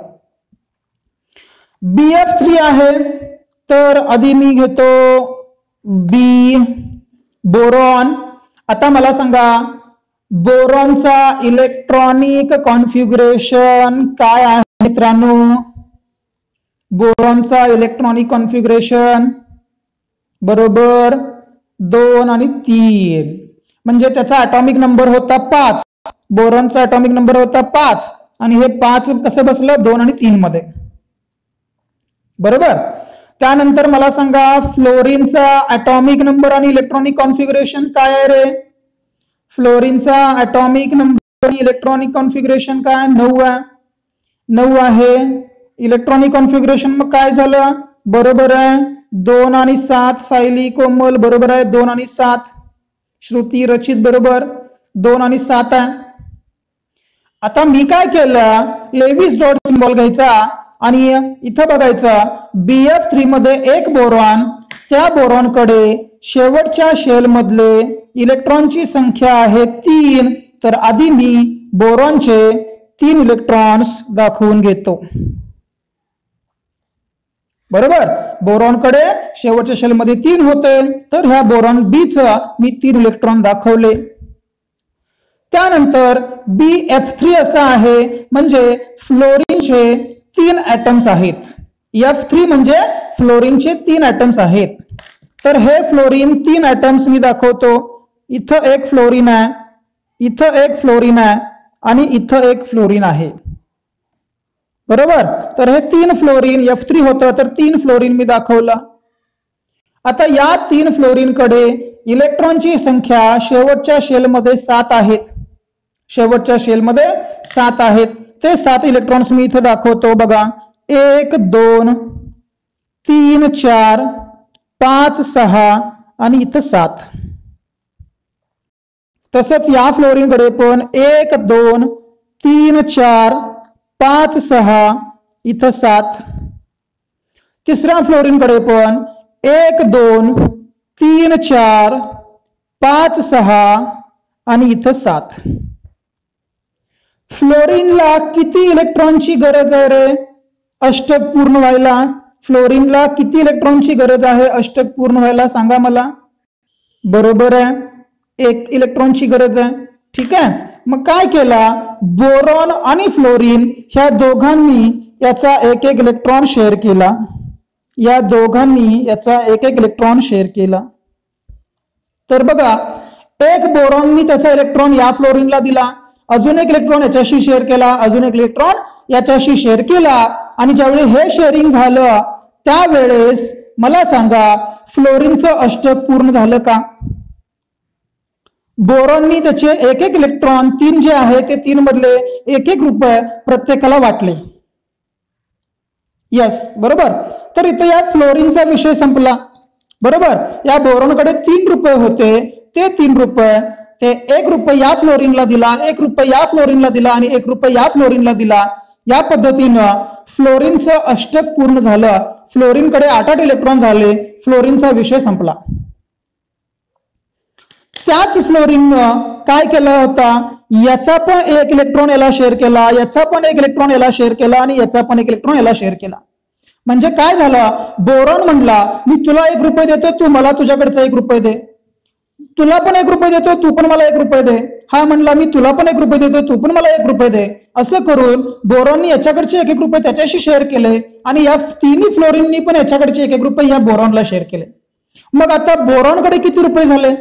BF3 आहे तर आधी मी घेतो B बोरॉन. आता मला सांगा बोरॉनचा इलेक्ट्रॉनिक कॉन्फिगरेशन काय आहे मित्रांनो? बोरॉनचा इलेक्ट्रॉनिक कॉन्फिगरेशन बरोबर 2 आणि 3, म्हणजे त्याचा ॲटॉमिक नंबर होता 5. बोरॉनचा ॲटॉमिक नंबर होता 5 आणि हे 5 कसं बसलं? 2 आणि 3 मध्ये. बरोबर. त्यानंतर मला सांगा फ्लोरीनचा ॲटॉमिक नंबर आणि इलेक्ट्रॉनिक कॉन्फिगरेशन काय आहे रे? फ्लोरीनचा ॲटॉमिक नंबर आणि इलेक्ट्रॉनिक कॉन्फिगरेशन काय? 9 आहे. 9 आहे. इलेक्ट्रॉनिक कॉन्फिगरेशन मग काय झालं? बरोबर आहे 2 आणि 7. सायली, कोमल बरोबर आहे 2 आणि 7. श्रुती, रचित बरोबर 2 आणि 7 आहे. आता मी काय केलं, लेविस डॉट सिम्बॉल घ्यायचा आणि इथं बघायचं BF3 मध्ये एक बोरॉन, त्या बोरॉनकडे शेवटच्या शेल मधले इलेक्ट्रॉनची संख्या आहे 3. तर आधी मी बोरॉनचे 3 इलेक्ट्रॉन्स दाखवून घेतो. बरोबर. बोरॉनकडे शेवटच्या शेल मध्ये 3 होते, तर ह्या बोरॉन B चं मी 3 इलेक्ट्रॉन दाखवले. त्यानंतर BF3 असा आहे, म्हणजे फ्लोरीनचे 3 ॲटम्स आहेत. F3 म्हणजे फ्लोरीनचे 3 ॲटम्स आहेत. तर हे फ्लोरीन 3 ॲटम्स मी दाखवतो. इथं एक फ्लोरीन आहे, इथं एक फ्लोरीन आहे आणि इथं एक फ्लोरीन आहे. बरोबर. तर हे 3 फ्लोरीन F3 होतं, तर 3 फ्लोरीन मी दाखवलं. आता या 3 फ्लोरीनकडे इलेक्ट्रॉनची संख्या शेवटच्या शेलमध्ये 7 आहेत. शेवटच्या शेलमध्ये 7 आहेत. ते 7 इलेक्ट्रॉन्स मी इथं दाखवतो बघा. 1 2 3 4 5 6 आणि इथं 7. तसंच या फ्लोरीनकडे पण 1 2 3 4 5 6 इथं 7. तिसऱ्या फ्लोरीनकडे पण 1 2 3 4 5 6 आणि इथं 7. फ्लोरीनला किती इलेक्ट्रॉनची गरज आहे रे अष्टक पूर्ण व्हायला? फ्लोरीनला किती इलेक्ट्रॉनची गरज आहे अष्टक पूर्ण व्हायला? सांगा मला. बरोबर आहे 1 इलेक्ट्रॉनची गरज आहे. ठीक आहे. मग काय केला, बोरॉन आणि फ्लोरीन ह्या दोघांनी याचा 1-1 इलेक्ट्रॉन शेअर केला. या दोघांनी याचा 1-1 इलेक्ट्रॉन शेअर केला. तर बघा, एक बोरॉननी त्याचा इलेक्ट्रॉन या फ्लोरीनला दिला, अजून 1 इलेक्ट्रॉन याच्याशी शेअर केला, अजून 1 इलेक्ट्रॉन याच्याशी शेअर केला. आणि ज्यावेळी हे शेअरिंग झालं त्यावेळेस मला सांगा फ्लोरीनचं अष्टक पूर्ण झालं का? बोरॉननी त्याचे 1-1 इलेक्ट्रॉन 3 जे आहे ते 3 मधले 1-1 रुपये प्रत्येकाला वाटले. यस, बरोबर. तर इथे या फ्लोरीनचा विषय संपला. बरोबर. या बोरॉनकडे 3 रुपये होते, ते 3 रुपये ते 1 रुपये या फ्लोरीनला दिला, 1 रुपये या फ्लोरीनला दिला आणि 1 रुपये या फ्लोरीनला दिला. या पद्धतीनं फ्लोरीनचं अष्टक पूर्ण झालं. फ्लोरीनकडे 8 इलेक्ट्रॉन झाले. फ्लोरीनचा विषय संपला. त्याच फ्लोरीननं काय केलं होता, याचा पण 1 इलेक्ट्रॉन याला शेअर केला, याचा पण 1 इलेक्ट्रॉन याला शेअर केला आणि याचा पण 1 इलेक्ट्रॉन याला शेअर केला. म्हणजे काय झालं, बोरॉन म्हणला मी तुला 1 रुपये देतो, तू मला तुझ्याकडचा 1 रुपये दे. तुला पण 1 रुपये देतो, तू पण मला 1 रुपये दे. हा म्हणला मी तुला पण 1 रुपये देतो, तू पण मला 1 रुपये दे. असं करून बोरॉनने याच्याकडचे 1-1 रुपये त्याच्याशी शेअर केले आणि या तिन्ही फ्लोरीननी पण याच्याकडचे 1-1 रुपये या बोरॉनला शेअर केले. मग आता बोरॉनकडे किती रुपये झाले,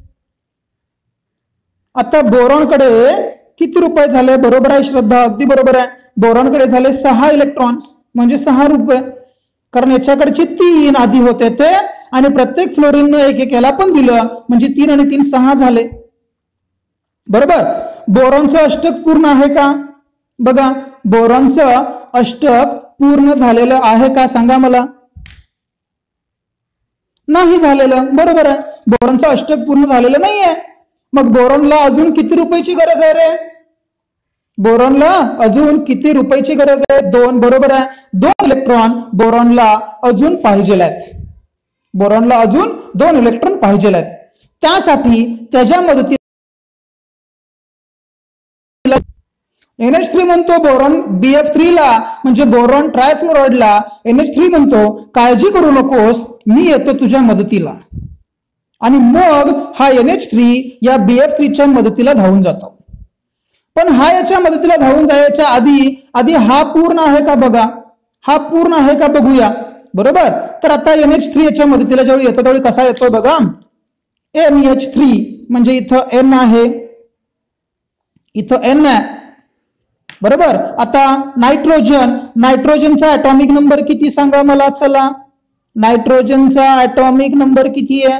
आता बोरॉनकडे किती रुपये झाले? बरोबर आहे श्रद्धा, अगदी बरोबर आहे. बोरॉनकडे झाले 6 इलेक्ट्रॉन्स म्हणजे 6 रुपये. कारण याच्याकडचे 3 आधी होते ते आणि प्रत्येक फ्लोरीनने 1-1 याला पण दिलं म्हणजे 3 आणि 3 6 झाले. बरोबर. बोरॉनचं अष्टक पूर्ण आहे का? बघा, बोरॉनचं अष्टक पूर्ण झालेलं आहे का सांगा मला. नाही झालेलं. बरोबर आहे, बोरॉनचं अष्टक पूर्ण झालेलं नाहीये. मग बोरॉनला अजून किती रुपयाची गरज आहे रे? बोरॉनला अजून किती रुपयाची गरज आहे? 2. बरोबर आहे, 2 इलेक्ट्रॉन बोरॉनला अजून पाहिजे आहेत. बोरॉनला अजून 2 इलेक्ट्रॉन पाहिजे आहेत. त्यासाठी त्याच्या मदतीला NH3 म्हणतो बोरॉन BF3 ला म्हणजे बोरॉन ट्रायफ्लोराइडला NH3 म्हणतो काळजी करू नकोस, मी येतो तुझ्या मदतीला. आणि मग हा NH3 या BF3 च्या मदतीला धावून जातो. पण हा याच्या मदतीला धावून जायच्या आधी हा पूर्ण आहे का बघा, हा पूर्ण आहे का बघूया. बरोबर. तर आता NH3 याच्या मदतीला ज्यावेळी येतो त्यावेळी कसा येतो बघा, NH3 म्हणजे इथं N आहे, इथं N आहे. बरोबर. आता नायट्रोजनचा ऍटॉमिक नंबर किती सांगा मला. चला, नायट्रोजनचा ऍटॉमिक नंबर किती आहे?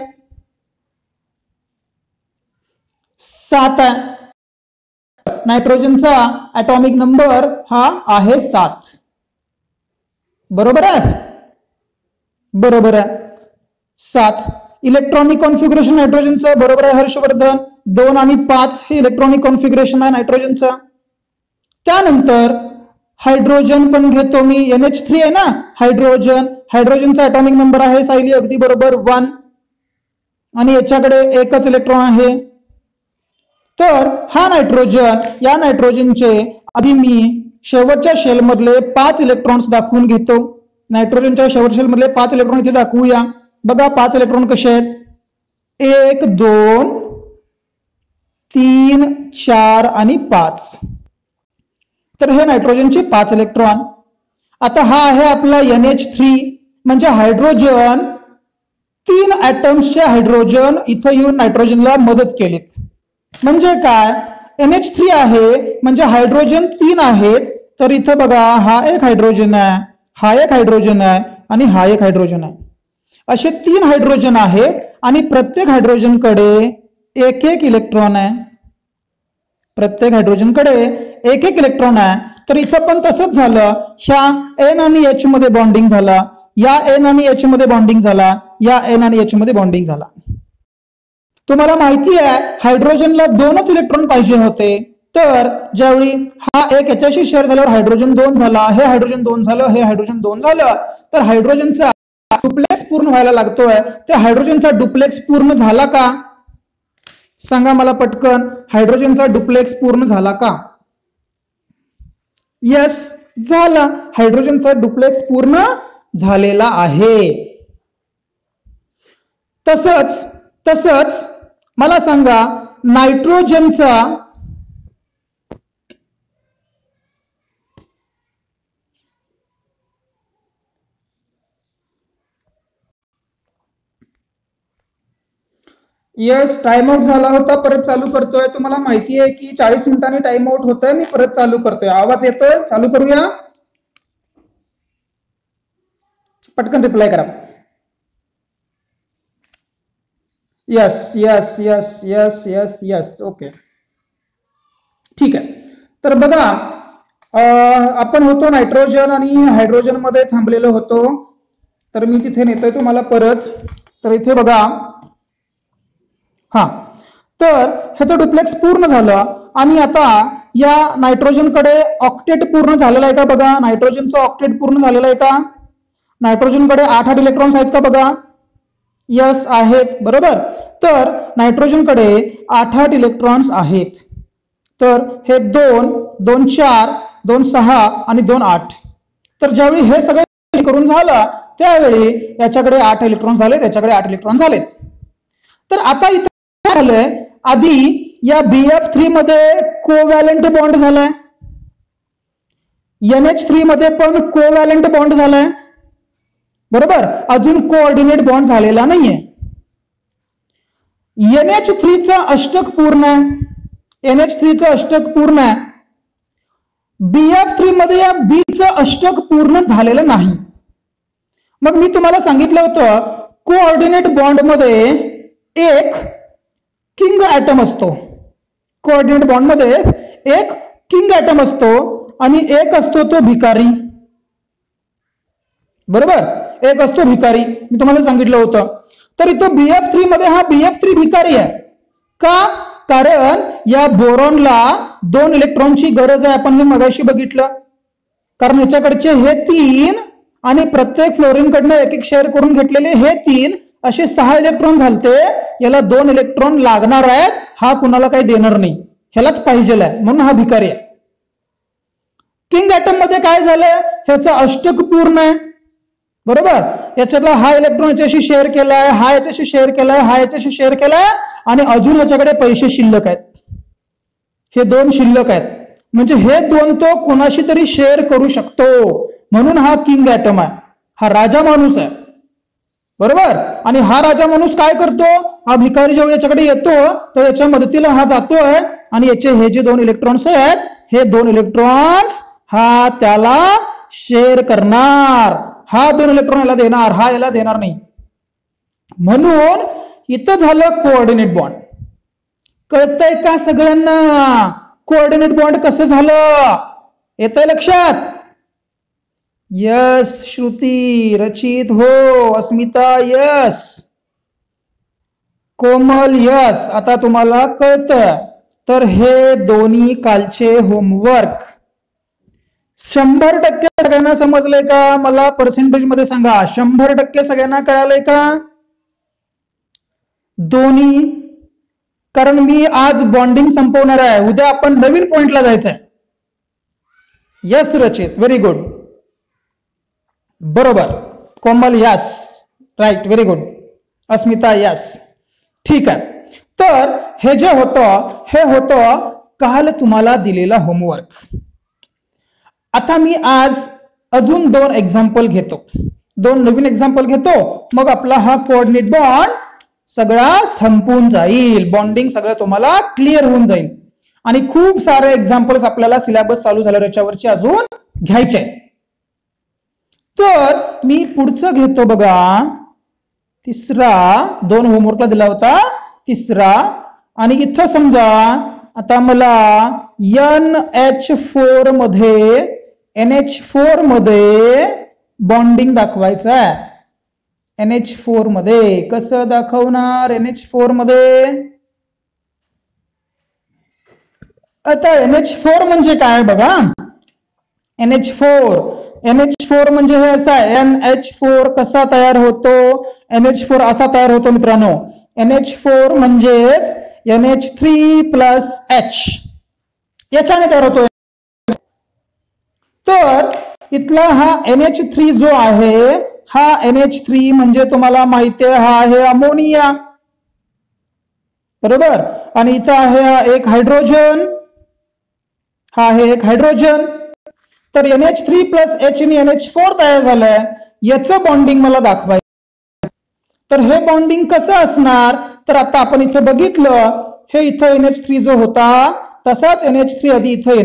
7 आहे. नायट्रोजनचा ऍटॉमिक नंबर हा आहे 7. बरोबर आहे, बरोबर आहे 7. इलेक्ट्रॉनिक कॉन्फिगरेशन नायट्रोजनचं बरोबर आहे हर्षवर्धन. 2 आणि 5 हे इलेक्ट्रॉनिक कॉन्फिगरेशन आहे नायट्रोजनचं. त्यानंतर हायड्रोजन पण घेतो मी, NH3 आहे ना, हायड्रोजनचा ॲटॉमिक नंबर आहे सायली अगदी बरोबर 1 आणि याच्याकडे एकच इलेक्ट्रॉन आहे. तर हा नायट्रोजन, या नायट्रोजनचे आधी मी शेवटच्या शेल मधले 5 इलेक्ट्रॉन्स दाखवून घेतो. नायट्रोजनच्या शेवटच्या शेल मधले 5 इलेक्ट्रॉन इथे दाखवूया. बघा 5 इलेक्ट्रॉन कसे आहेत, 1 2 3 4 आणि 5. तर हे नायट्रोजनचे 5 इलेक्ट्रॉन. आता हा आहे आपला NH3 म्हणजे हायड्रोजन, 3 ॲटम्सचे हायड्रोजन इथं येऊन नायट्रोजनला मदत केली. म्हणजे काय, NH3 आहे म्हणजे हायड्रोजन 3 आहेत. तर इथं बघा हा एक हायड्रोजन आहे, हा एक हायड्रोजन आहे आणि हा एक हायड्रोजन आहे. असे 3 हायड्रोजन आहेत आणि प्रत्येक हायड्रोजनकडे 1-1 इलेक्ट्रॉन आहे. प्रत्येक हायड्रोजनकडे 1-1 इलेक्ट्रॉन आहे. तर इथं पण तसंच झालं. ह्या N आणि H मध्ये बॉन्डिंग झाला, या N आणि H मध्ये बॉन्डिंग झाला, या N आणि H मध्ये बॉन्डिंग झाला. तुम्हाला माहिती आहे हायड्रोजनला 2च इलेक्ट्रॉन पाहिजे होते. तर ज्यावेळी हा एक याच्याशी शेअर झाल्यावर हायड्रोजन 2 झाला, हे हायड्रोजन 2 झालं, हे हायड्रोजन 2 झालं. तर हायड्रोजनचा डुप्लेक्स पूर्ण व्हायला लागतोय. त्या हायड्रोजनचा डुप्लेक्स पूर्ण झाला का सांगा मला पटकन. हायड्रोजनचा डुप्लेक्स पूर्ण झाला का? यस, झाला. हायड्रोजनचा डुप्लेक्स पूर्ण झालेला आहे. तसंच मला सांगा नायट्रोजनचा यस, टाइम आउट झाला होता, परत चालू करतोय. तुम्हाला माहिती आहे की 40 मिनिटांनी टाइम आउट होतोय, मी परत चालू करतोय. आवाज येतोय? चालू करूया, पटकन रिप्लाय करा. Yes yes yes yes yes yes, okay ठीक आहे. तर बघा आपण होतो नायट्रोजन आणि हायड्रोजन मध्ये थांबलेलो होतो. तर मी तिथे नेतोय तुम्हाला परत. तर इथे बघा, हा, तर ह्याचं डुप्लेक्स पूर्ण झालं आणि आता या नायट्रोजनकडे ऑक्टेट पूर्ण झालेला आहे का बघा, नायट्रोजनचं ऑक्टेट पूर्ण झालेलं आहे का, नायट्रोजनकडे 8 इलेक्ट्रॉन्स आहेत का बघा, यस आहेत, बरोबर. तर नायट्रोजनकडे 8 इलेक्ट्रॉन्स आहेत. तर हे 2, 2 4, 2 6 आणि 2 8. तर ज्यावेळी हे सगळं करून झालं त्यावेळी याच्याकडे 8 इलेक्ट्रॉन झाले, त्याच्याकडे 8 इलेक्ट्रॉन झालेत. तर आता इथे काय झालंय, आधी या BF3 मध्ये कोव्हॅलेंट बॉन्ड झालाय, NH3 मध्ये पण कोव्हॅलेंट बॉन्ड झालाय, बरोबर. अजून कोऑर्डिनेट बॉन्ड झालेला नाहीये. NH3 चा अष्टक पूर्ण आहे, NH3 चा अष्टक पूर्ण आहे. BF3 मध्ये या B चं अष्टक पूर्ण झालेलं नाही. मग मी तुम्हाला सांगितलं होतं कोऑर्डिनेट बॉन्ड मध्ये एक किंग ऍटम असतो, कोऑर्डिनेट बॉन्ड मध्ये एक किंग ऍटम असतो आणि एक असतो तो भिकारी, बरोबर. एक असतो भिकारी, मी तुम्हाला सांगितलं होतं. तर इथं BF3 मध्ये हा BF3 भिकारी आहे का, कारण या बोरॉनला 2 इलेक्ट्रॉनची गरज आहे, आपण हे मगाशी बघितलं. कारण ह्याच्याकडचे हे 3 आणि प्रत्येक फ्लोरीन कडनं एक शेअर करून घेतलेले हे 3 असे 6 इलेक्ट्रॉन झालते. याला 2 इलेक्ट्रॉन लागणार आहेत, हा कुणाला काही देणार नाही, ह्यालाच पाहिजे म्हणून हा भिकारी आहे. किंग ऍटम मध्ये काय झालंय, ह्याचा अष्टक पूर्ण आहे, बरोबर. याच्यातला हा इलेक्ट्रॉन याच्याशी शेअर केलाय, हा याच्याशी शेअर केलाय, हा याच्याशी शेअर केलाय आणि अजून याच्याकडे पैसे शिल्लक आहेत, हे 2 शिल्लक आहेत. म्हणजे हे 2 तो कोणाशी तरी शेअर करू शकतो, म्हणून हा किंग ऍटम आहे, हा राजा माणूस आहे, बरोबर. आणि हा राजा माणूस काय करतो, हा भिकारी जेव्हा याच्याकडे येतो तर याच्या मदतीला हा जातोय आणि याचे हे जे 2 इलेक्ट्रॉन्स आहेत, हे 2 इलेक्ट्रॉन्स हा त्याला शेअर करणार, हा 2 इलेक्ट्रॉन याला देणार, हा याला देणार नाही. म्हणून इथं झालं कोऑर्डिनेट बॉन्ड. कळतंय का सगळ्यांना कोऑर्डिनेट बॉन्ड कसं झालं, येतंय लक्षात. यस श्रुती, रचित हो, अस्मिता यस, कोमल यस. आता तुम्हाला कळतं. तर हे दोन्ही कालचे होमवर्क 100% सगळ्यांना समजलंय का, मला पर्सेंटेज मध्ये सांगा. 100% सगळ्यांना कळालंय का दोन्ही. कारण मी आज बॉन्डिंग संपवणार आहे, उद्या आपण नवीन पॉइंटला जायचंय. यस रचित, व्हेरी गुड, बरोबर. Komal yes, right, very good. Asmita yes, ठीक आहे. तर हे जे होतं हे होतं काल तुम्हाला दिलेला होमवर्क. आता मी आज अजून 2 एक्झाम्पल घेतो, 2 नवीन एक्झाम्पल घेतो, मग आपला हा कोऑर्डिनेट बॉन्ड सगळा संपून जाईल, बॉन्डिंग सगळं तुम्हाला क्लिअर होऊन जाईल. आणि खूप सारे एक्झाम्पल्स आपल्याला सिलेबस चालू झाल्यावर याच्यावरचे अजून घ्यायचे. तर मी पुढचं घेतो बघा, तिसरा, 2 होमवर्कला दिला होता तिसरा. आणि इथं समजा आता मला NH4 मध्ये NH4 मध्ये बॉन्डिंग दाखवायचं आहे. NH4 मध्ये कसं दाखवणार, NH4 मध्ये आता NH4 म्हणजे काय बघा. NH4 म्हणजे हे असं आहे, NH4 कसा तयार होतो, NH4 असा तयार होतो मित्रांनो. NH4 म्हणजेच NH3+H याच्याने तयार होतो. तर इथला हा NH3 जो आहे, हा NH3 म्हणजे तुम्हाला माहिती आहे हा आहे अमोनिया, बरोबर. आणि इथं आहे हा एक हायड्रोजन, हा आहे एक हायड्रोजन. तर NH3+H आणि NH4 तयार झालंय, याचं बॉन्डिंग मला दाखवायचं. तर हे बॉन्डिंग कसं असणार, तर आता आपण इथं बघितलं, हे इथं NH3 जो होता तसाच NH3 आधी इथं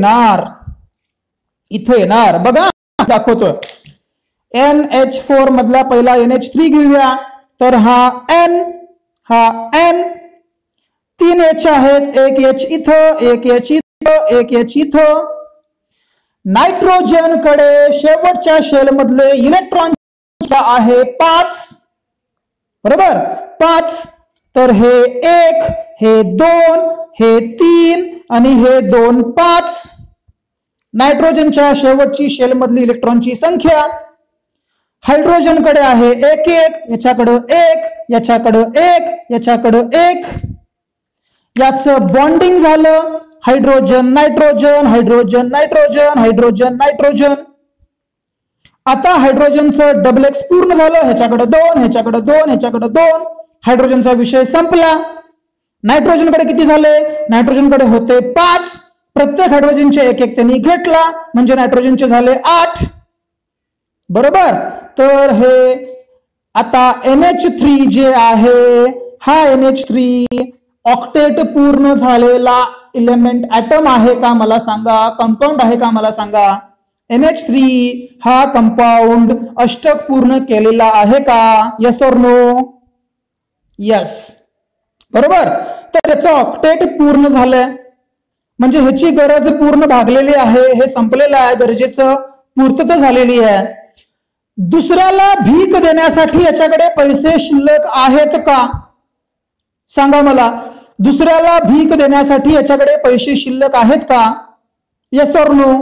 येणार, बघा दाखवतोय. NH4 मधला पहिला NH3 घेऊया. तर हा N, हा N, 3 H आहेत, एक H इथं, एक H इथं, एक H इथं. नायट्रोजन कडे शेवटच्या शेल मधले इलेक्ट्रॉन आहे 5, बरोबर, 5. तर हे 1, हे 2, हे 3 आणि हे 2 5. नायट्रोजनच्या शेवटची शेल मधली इलेक्ट्रॉनची संख्या. हायड्रोजनकडे आहे 1 1, याच्याकडे 1, याच्याकडे 1, याच्याकडे 1. याचं बॉन्डिंग झालं. Hydrogen nitrogen, hydrogen nitrogen, hydrogen nitrogen. आता हायड्रोजनचं डबल एक्स पूर्ण झालं. ह्याच्याकडे 2, ह्याच्याकडे 2, ह्याच्याकडे 2. हायड्रोजनचा विषय संपला. नायट्रोजनकडे किती झाले? नायट्रोजनकडे होते 5. प्रत्येक हायड्रोजनचे एक एक त्यांनी घेतला म्हणजे नायट्रोजनचे झाले 8. बरोबर. तर हे आता NH3 जे आहे, हा NH3 ऑक्टेट पूर्ण झालेला एलिमेंट ऍटम आहे का मला सांगा? कंपाऊंड आहे का मला सांगा? NH3 हा कंपाऊंड अष्टक पूर्ण केलेला आहे का? Yes or no? यस. बरोबर. तर याचं ऑक्टेट पूर्ण झालंय म्हणजे ह्याची गरज पूर्ण भागलेली आहे. हे संपलेलं आहे, गरजेचं पूर्तता झालेली आहे. दुसऱ्याला भीक देण्यासाठी याच्याकडे पैसे शिल्लक आहेत का? सांगा मला. दुसऱ्याला भीक देण्यासाठी याच्याकडे पैसे शिल्लक आहेत का? Yes or no?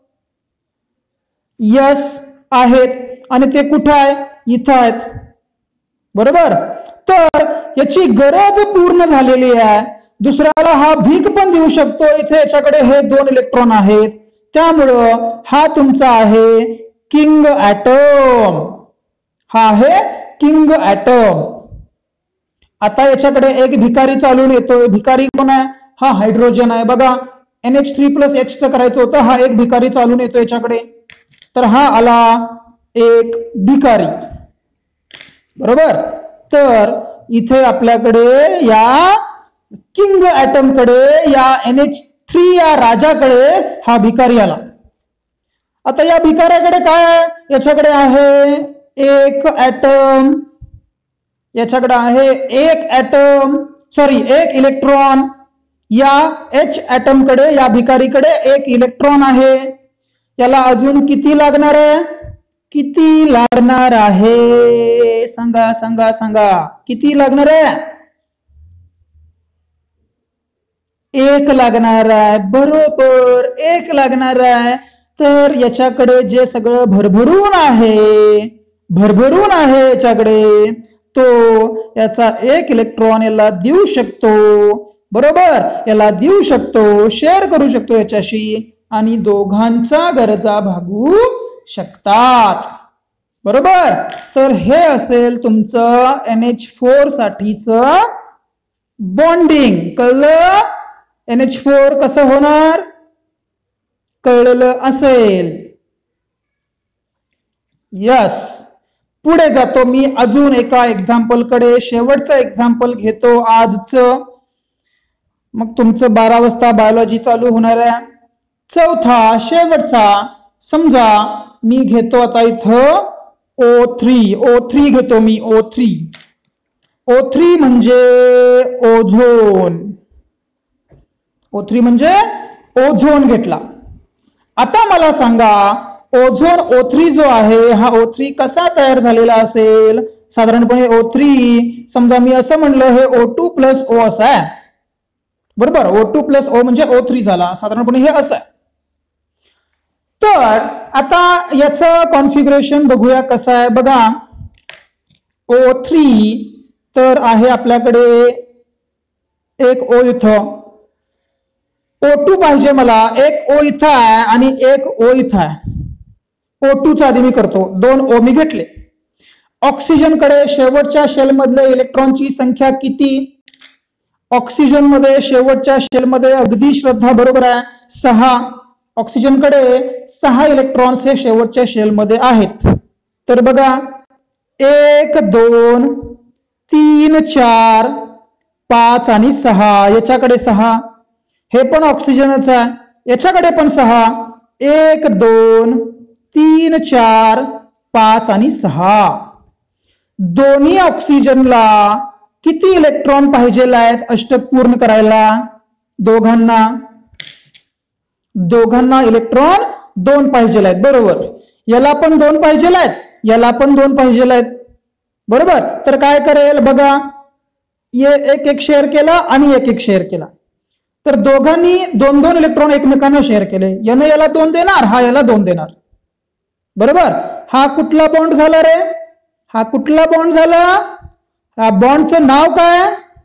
यस आहेत. आणि ते कुठे आहे? इथं आहेत. बरोबर. तर याची गरज पूर्ण झालेली आहे. दुसऱ्याला हा भीक पण देऊ शकतो. इथे याच्याकडे हे 2 इलेक्ट्रॉन आहेत, त्यामुळं हा तुमचा आहे किंग ऍटम. हा आहे किंग ऍटम. आता याच्याकडे एक भिकारी चालून येतोय. भिकारी कोण आहे? हा हायड्रोजन आहे. बघा, NH3+H चं करायचं होतं. हा एक भिकारी चालून येतो याच्याकडे. तर हा आला एक भिकारी. बरोबर. तर इथे आपल्याकडे या किंग ऍटम कडे, या NH3 या राजाकडे हा भिकारी आला. आता या भिकाऱ्याकडे काय आहे? याच्याकडे आहे एक ऍटम, याच्याकडे आहे एक ऍटम, सॉरी एक इलेक्ट्रॉन. या H ऍटम कडे, या भिकारीकडे एक इलेक्ट्रॉन आहे. याला अजून किती लागणार आहे? किती लागणार आहे? सांगा सांगा सांगा. किती लागणार आहे? 1 लागणार आहे. बरोबर, 1 लागणार आहे. तर याच्याकडे जे सगळं भरभरून आहे याच्याकडे, तो याचा एक इलेक्ट्रॉन याला देऊ शकतो. बरोबर. याला देऊ शकतो, शेअर करू शकतो याच्याशी, आणि दोघांचा गरजा भागू शकतात. बरोबर. तर हे असेल तुमचं NH4 साठीचं बॉन्डिंग. कळलं? NH4 कसं होणार? कळलेलं असेल. यस. पुढे जातो मी अजून एका एक्झाम्पल कडे. शेवटचं एक्झाम्पल घेतो आजचं. मग तुमचं 12 वाजता बायोलॉजी चालू होणार आहे. चौथा शेवटचा. समजा मी घेतो आता इथं O3 घेतो मी. O3 म्हणजे ओझोन. O3 म्हणजे ओझोन घेतला. आता मला सांगा, ओझोन O3 जो आहे, हा O3 कसा तयार झालेला असेल? साधारणपणे O3, समजा मी असं म्हणलं हे O2+O असं आहे. बरोबर. O2+O म्हणजे O3 झाला. साधारणपणे हे असं आहे. तर आता याचं कॉन्फिगरेशन बघूया कसं आहे. बघा, O3 तर आहे आपल्याकडे एक O इथं. O2 पाहिजे मला. एक O इथं आहे आणि एक O इथं आहे. O2चा आधी मी करतो. 2 O मी घेतले. ऑक्सिजन कडे शेवटच्या शेल मधले इलेक्ट्रॉनची संख्या किती? ऑक्सिजन मध्ये शेवटच्या शेल मध्ये अगदी श्रद्धा बरोबर आहे 6. ऑक्सिजन कडे 6 इलेक्ट्रॉन्स हे शेवटच्या शेल मध्ये आहेत. तर बघा 1 2 3 4 5 आणि 6. याच्याकडे 6. हे पण ऑक्सिजनच आहे. याच्याकडे पण 6. 1 2 3 4 5 आणि 6. दोन्ही ऑक्सिजनला किती इलेक्ट्रॉन पाहिजे आहेत अष्टक पूर्ण करायला? दोघांना इलेक्ट्रॉन 2 पाहिजे आहेत. बरोबर. याला पण 2 पाहिजे आहेत, याला पण 2 पाहिजे आहेत. बरोबर. तर काय करेल बघा, एक एक शेअर केला आणि एक एक शेअर केला, तर दोघांनी दोन दोन इलेक्ट्रॉन एकमेकांना शेअर केले. याने याला 2 देणार, हा याला 2 देणार. बरोबर. हा कुठला बॉन्ड झाला रे? हा कुठला बॉन्ड झाला? हा बॉन्डचं नाव काय?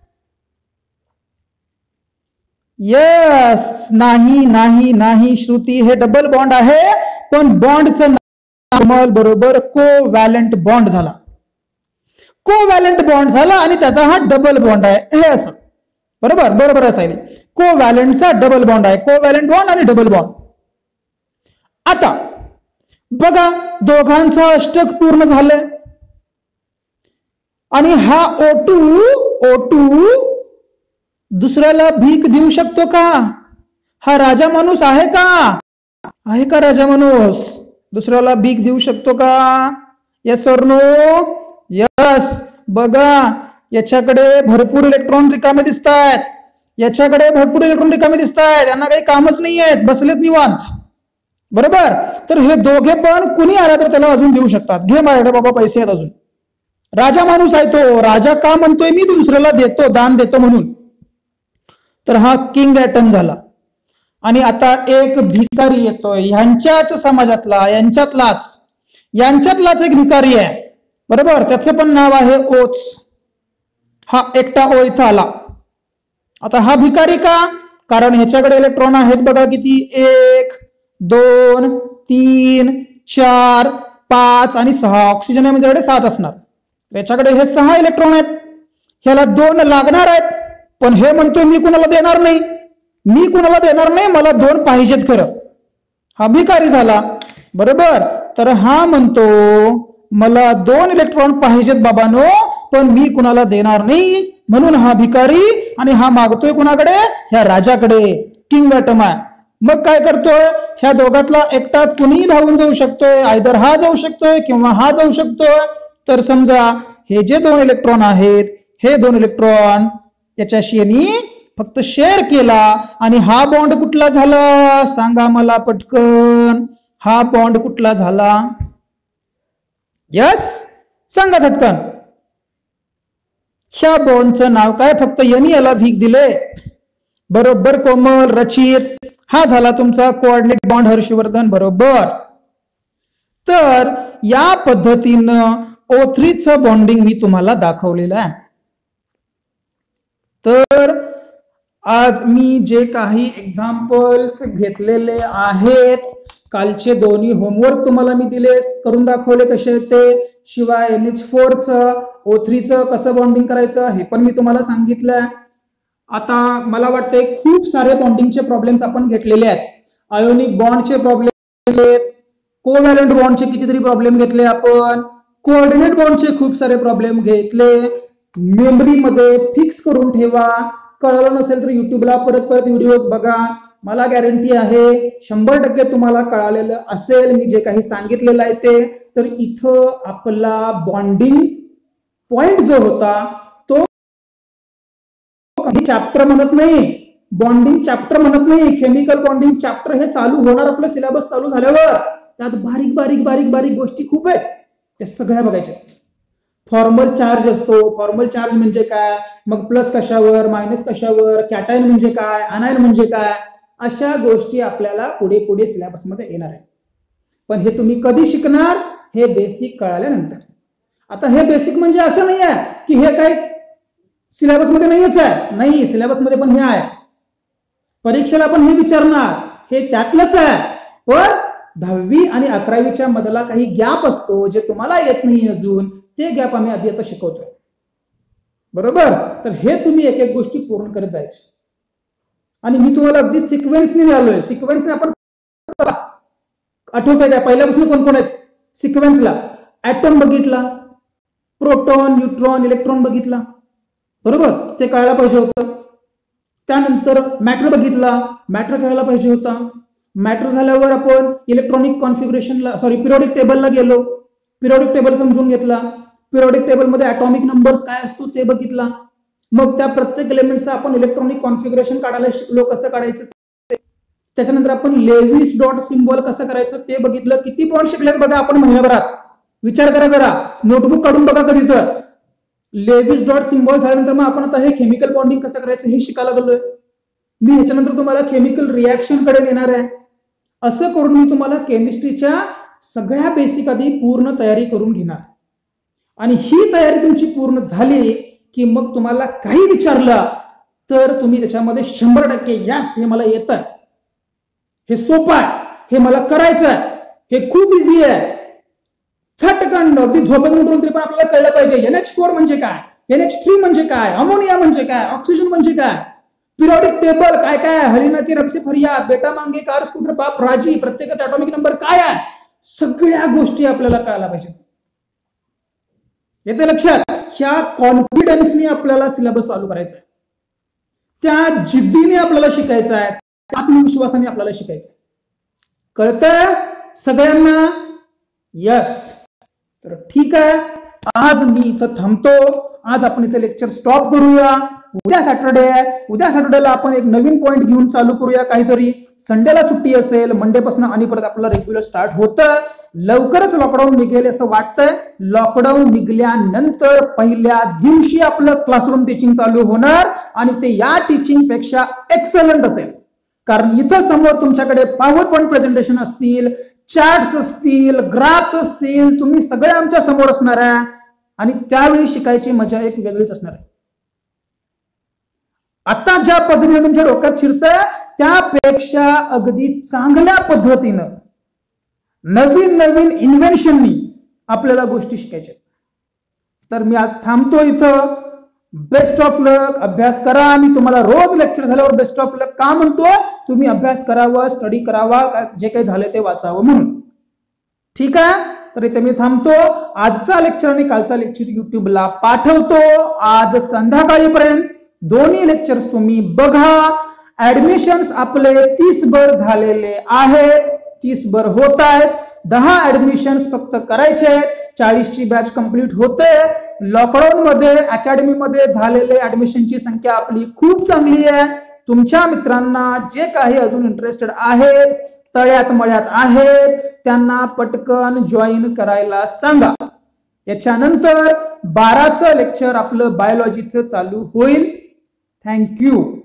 यस, नाही नाही नाही श्रुती, हे डबल बॉन्ड आहे, पण बॉन्डचं नाव बरोबर कोव्हॅलंट बॉन्ड झाला. कोव्हॅलंट बॉन्ड झाला आणि त्याचा हा डबल बॉन्ड आहे, हे असं. बरोबर बरोबर असायला कोव्हॅलंटचा डबल बॉन्ड आहे, कोव्हॅलंट बॉन्ड आणि डबल बॉन्ड. आता बघा, दोघांचं अष्टक पूर्ण झालं आणि हा O2 दुसऱ्याला भीक देऊ शकतो का? हा राजा माणूस आहे का? आहे का राजा माणूस? दुसऱ्याला भीक देऊ शकतो का? यस और नो? यस. बघा, याच्याकडे भरपूर इलेक्ट्रॉन रिकामे दिसत आहेत, याच्याकडे भरपूर इलेक्ट्रॉन रिकामे दिसत आहेत, यांना काही कामच नाही आहेत, बसलेत निवांत. बरोबर. तर हे दोघे पण कुणी आला तर त्याला अजून देऊ शकतात. घे माझ्याकडे बाबा पैसे आहेत अजून. राजा माणूस आहे तो. राजा का म्हणतोय मी दुसऱ्याला देतो, दान देतो म्हणून. तर हा किंग ॲटम झाला. आणि आता एक भिकारी येतोय, ह्यांच्याच समाजातला, यांच्यातलाच एक भिकारी आहे. बरोबर. त्याचं पण नाव आहे ओच. हा एकटा ओ इथं आला. आता हा भिकारी का? कारण ह्याच्याकडे इलेक्ट्रॉन आहेत बघा किती, 1 2 3 4 5 आणि 6. ऑक्सिजन आहे म्हणजे 6 असणार. याच्याकडे हे 6 इलेक्ट्रॉन आहेत, ह्याला 2 लागणार आहेत, पण हे म्हणतोय मी कुणाला देणार नाही, मला 2 पाहिजेत खरं. हा भिकारी झाला. बरोबर. तर हा म्हणतो मला 2 इलेक्ट्रॉन पाहिजेत बाबांनो, पण मी कुणाला देणार नाही, म्हणून हा भिकारी. आणि हा मागतोय कुणाकडे? ह्या राजाकडे. किंग ॲटम आहे. मग काय करतोय? ह्या दोघातला एकटा कुणीही धावून जाऊ शकतोय, आयदर हा जाऊ शकतोय किंवा हा जाऊ शकतोय. तर समजा हे जे 2 इलेक्ट्रॉन आहेत, हे 2 इलेक्ट्रॉन याच्याशी यांनी फक्त शेअर केला आणि हा बॉन्ड कुठला झाला? सांगा मला पटकन, हा बॉन्ड कुठला झाला? यस, सांगा झटकन. ह्या बॉन्डचं नाव काय? फक्त यांनी याला भीक दिले. बरोबर कोमल, रचित. हा झाला तुमचा कोऑर्डिनेट बॉन्ड हर्षवर्धन. बरोबर. तर या पद्धतीनं O3चं बॉन्डिंग मी तुम्हाला दाखवलेलं आहे. तर आज मी जे काही एक्झाम्पल्स घेतलेले आहेत, कालचे दोन्ही होमवर्क तुम्हाला मी दिले, करून दाखवले कसे ते. शिवाय NH4चं O3चं कसं बॉन्डिंग करायचं हे पण मी तुम्हाला सांगितलं. आता मला वाटतंय खूप सारे बॉन्डिंगचे प्रॉब्लेम्स आपण घेतलेले आहेत. आयोनिक बॉन्डचे प्रॉब्लेम घेतलेत, कोव्हॅलंट बॉन्डचे कितीतरी प्रॉब्लेम घेतले आपण, कोऑर्डिनेट बॉन्डचे खूप सारे प्रॉब्लेम घेतले. मेमरी मध्ये फिक्स करून ठेवा. कळलं नसेल तर युट्यूबला परत व्हिडिओज बघा. मला गॅरंटी आहे 100% तुम्हाला कळालेलं असेल मी जे काही सांगितलेलं आहे ते. तर इथं आपला बॉन्डिंग पॉइंट जो होता तो चॅप्टर म्हणत नाही, बॉन्डिंग चॅप्टर म्हणत नाही, केमिकल बॉन्डिंग चॅप्टर हे चालू होणार आपलं सिलेबस चालू झाल्यावर. त्यात बारीक बारीक बारीक बारीक गोष्टी खूप आहेत, त्या सगळ्या बघायच्या. फॉर्मल चार्ज असतो, फॉर्मल चार्ज म्हणजे काय, मग प्लस कशावर, मायनस कशावर, कॅटायन म्हणजे काय, अनायन म्हणजे काय, अशा गोष्टी आपल्याला पुढे पुढे सिलेबस मध्ये येणार आहे. पण हे तुम्ही कधी शिकणार? हे बेसिक कळाल्यानंतर. आता हे बेसिक म्हणजे असं नाही आहे की हे काही सिलेबस मध्ये नाहीच आहे, नाही, सिलेबस मध्ये पण हे आहे, परीक्षेला पण हे विचारणार, हे त्यातलंच आहे. पण 10वी आणि 11वीच्या मधला काही गॅप असतो जे तुम्हाला येत नाही अजून, ते गॅप आम्ही आधी आता शिकवतोय. बरोबर. तर हे तुम्ही एक एक गोष्टी पूर्ण करत जायचे. आणि मी तुम्हाला अगदी सिक्वेन्सने मिळालोय. सिक्वेन्सने आपण आठवतंय का पहिल्यापासून कोण कोण आहेत सिक्वेन्सला? ऍटम बघितला, प्रोटॉन, न्यूट्रॉन, इलेक्ट्रॉन बघितला. बरोबर, ते कळायला पाहिजे होतं. त्यानंतर मॅटर बघितला, मॅटर कळायला पाहिजे होता. मॅटर झाल्यावर आपण इलेक्ट्रॉनिक कॉन्फिगरेशनला पिरियोडिक टेबलला गेलो, पिरियोडिक टेबल समजून घेतला. पिरियोडिक टेबल मध्ये ॲटॉमिक नंबर्स काय असतो ते बघितला. मग त्या प्रत्येक एलिमेंटचं आपण इलेक्ट्रॉनिक कॉन्फिगरेशन काढायला शिकलो, कसं काढायचं. त्याच्यानंतर आपण लेविस डॉट सिम्बॉल कसं करायचं ते बघितलं. किती बॉन्ड शिकलेत बघा आपण महिन्याभरात, विचार करा जरा, नोटबुक काढून बघा कधी तर. लेविस डॉट सिम्बॉल झाल्यानंतर मग आपण आता हे केमिकल बॉन्डिंग कसं करायचं हे शिकायला लागलोय. मी ह्याच्यानंतर तुम्हाला केमिकल रिॲक्शन कडे नेणार आहे. असं करून मी तुम्हाला केमिस्ट्रीच्या सगळ्या बेसिक आधी पूर्ण तयारी करून घेणार. आणि ही तयारी तुमची पूर्ण झाली की मग तुम्हाला काही विचारलं तर तुम्ही त्याच्यामध्ये 100% यस हे मला येतं, हे सोपं आहे, हे मला करायचं आहे, हे खूप इझी आहे, झटकन अगदी झोपेत उठून तरी पण आपल्याला कळलं पाहिजे NH4 म्हणजे काय, NH3 म्हणजे काय, अमोनिया म्हणजे काय, ऑक्सिजन म्हणजे काय, पिरियडिक टेबल काय काय, हरिना की रबसे फरियाद, बेटा मांगे कार स्कूटर बाप राजी, प्रत्येकाचा ॲटॉमिक नंबर काय आहे, सगळ्या गोष्टी आपल्याला कळायला पाहिजे. येते लक्षात? ह्या कॉन्फिडन्सने आपल्याला सिलेबस चालू करायचा आहे, त्या जिद्दीने आपल्याला शिकायचं आहे, आत्मविश्वासाने आपल्याला शिकायचं आहे. कळतंय सगळ्यांना? यस. तर ठीक आहे, आज मी इथं थांबतो. आज आपण इथे लेक्चर स्टॉप करूया. उद्या सॅटरडे आहे, उद्या सॅटरडेला आपण एक नवीन पॉइंट घेऊन चालू करूया काहीतरी. संडेला सुट्टी असेल, मंडे पासून आणि परत आपल्याला रेग्युलर स्टार्ट होतं. लवकरच लॉकडाऊन निघेल असं वाटतंय. लॉकडाऊन निघाल्यानंतर पहिल्या दिवशी आपलं क्लासरूम टीचिंग चालू होणार आणि ते या टीचिंग पेक्षा एक्सलंट असेल. कारण इथं समोर तुमच्याकडे पॉवर पॉइंट प्रेझेंटेशन असतील, चार्ट्स असतील, ग्राफ्स असतील, तुम्ही सगळे आमच्या समोर असणार आहे आणि त्यावेळी शिकायची मजा एक वेगळीच असणार आहे. आता ज्या पद्धतीने तुमच्या डोक्यात शिरतंय त्यापेक्षा अगदी चांगल्या पद्धतीनं नवीन नवीन इन्व्हेन्शननी आपल्याला गोष्टी शिकायच्या. तर मी आज थांबतो इथं. Best of luck. अभ्यास करा. मी तुम्हाला रोज लेक्चर झाल्यावर बेस्ट ऑफ लक का म्हणतो? तुम्ही अभ्यास करावा, स्टडी करावा, जे काही झाले ते वाचावं म्हणून. ठीक आहे, तर इथे मी थांबतो. आजचा लेक्चर आणि कालचा लेक्चर युट्यूबला पाठवतो. आज संध्याकाळीपर्यंत दोन्ही लेक्चर्स तुम्ही बघा. ऍडमिशन्स आपले 30 बर झालेले आहेत, 30 बर होत आहेत. 10 ऍडमिशन्स फक्त करायचे आहेत. 40 ची बॅच कंप्लीट होते. लॉकडाऊन मध्ये अकॅडमी मध्ये झालेले ऍडमिशनची संख्या आपली खूप चांगली आहे. तुमच्या मित्रांना जे काही अजून इंटरेस्टेड आहेत, तळ्यात मळ्यात आहेत, त्यांना पटकन जॉईन करायला सांगा. याच्यानंतर 12चं लेक्चर आपलं बायोलॉजीचं चालू होईल. थँक्यू.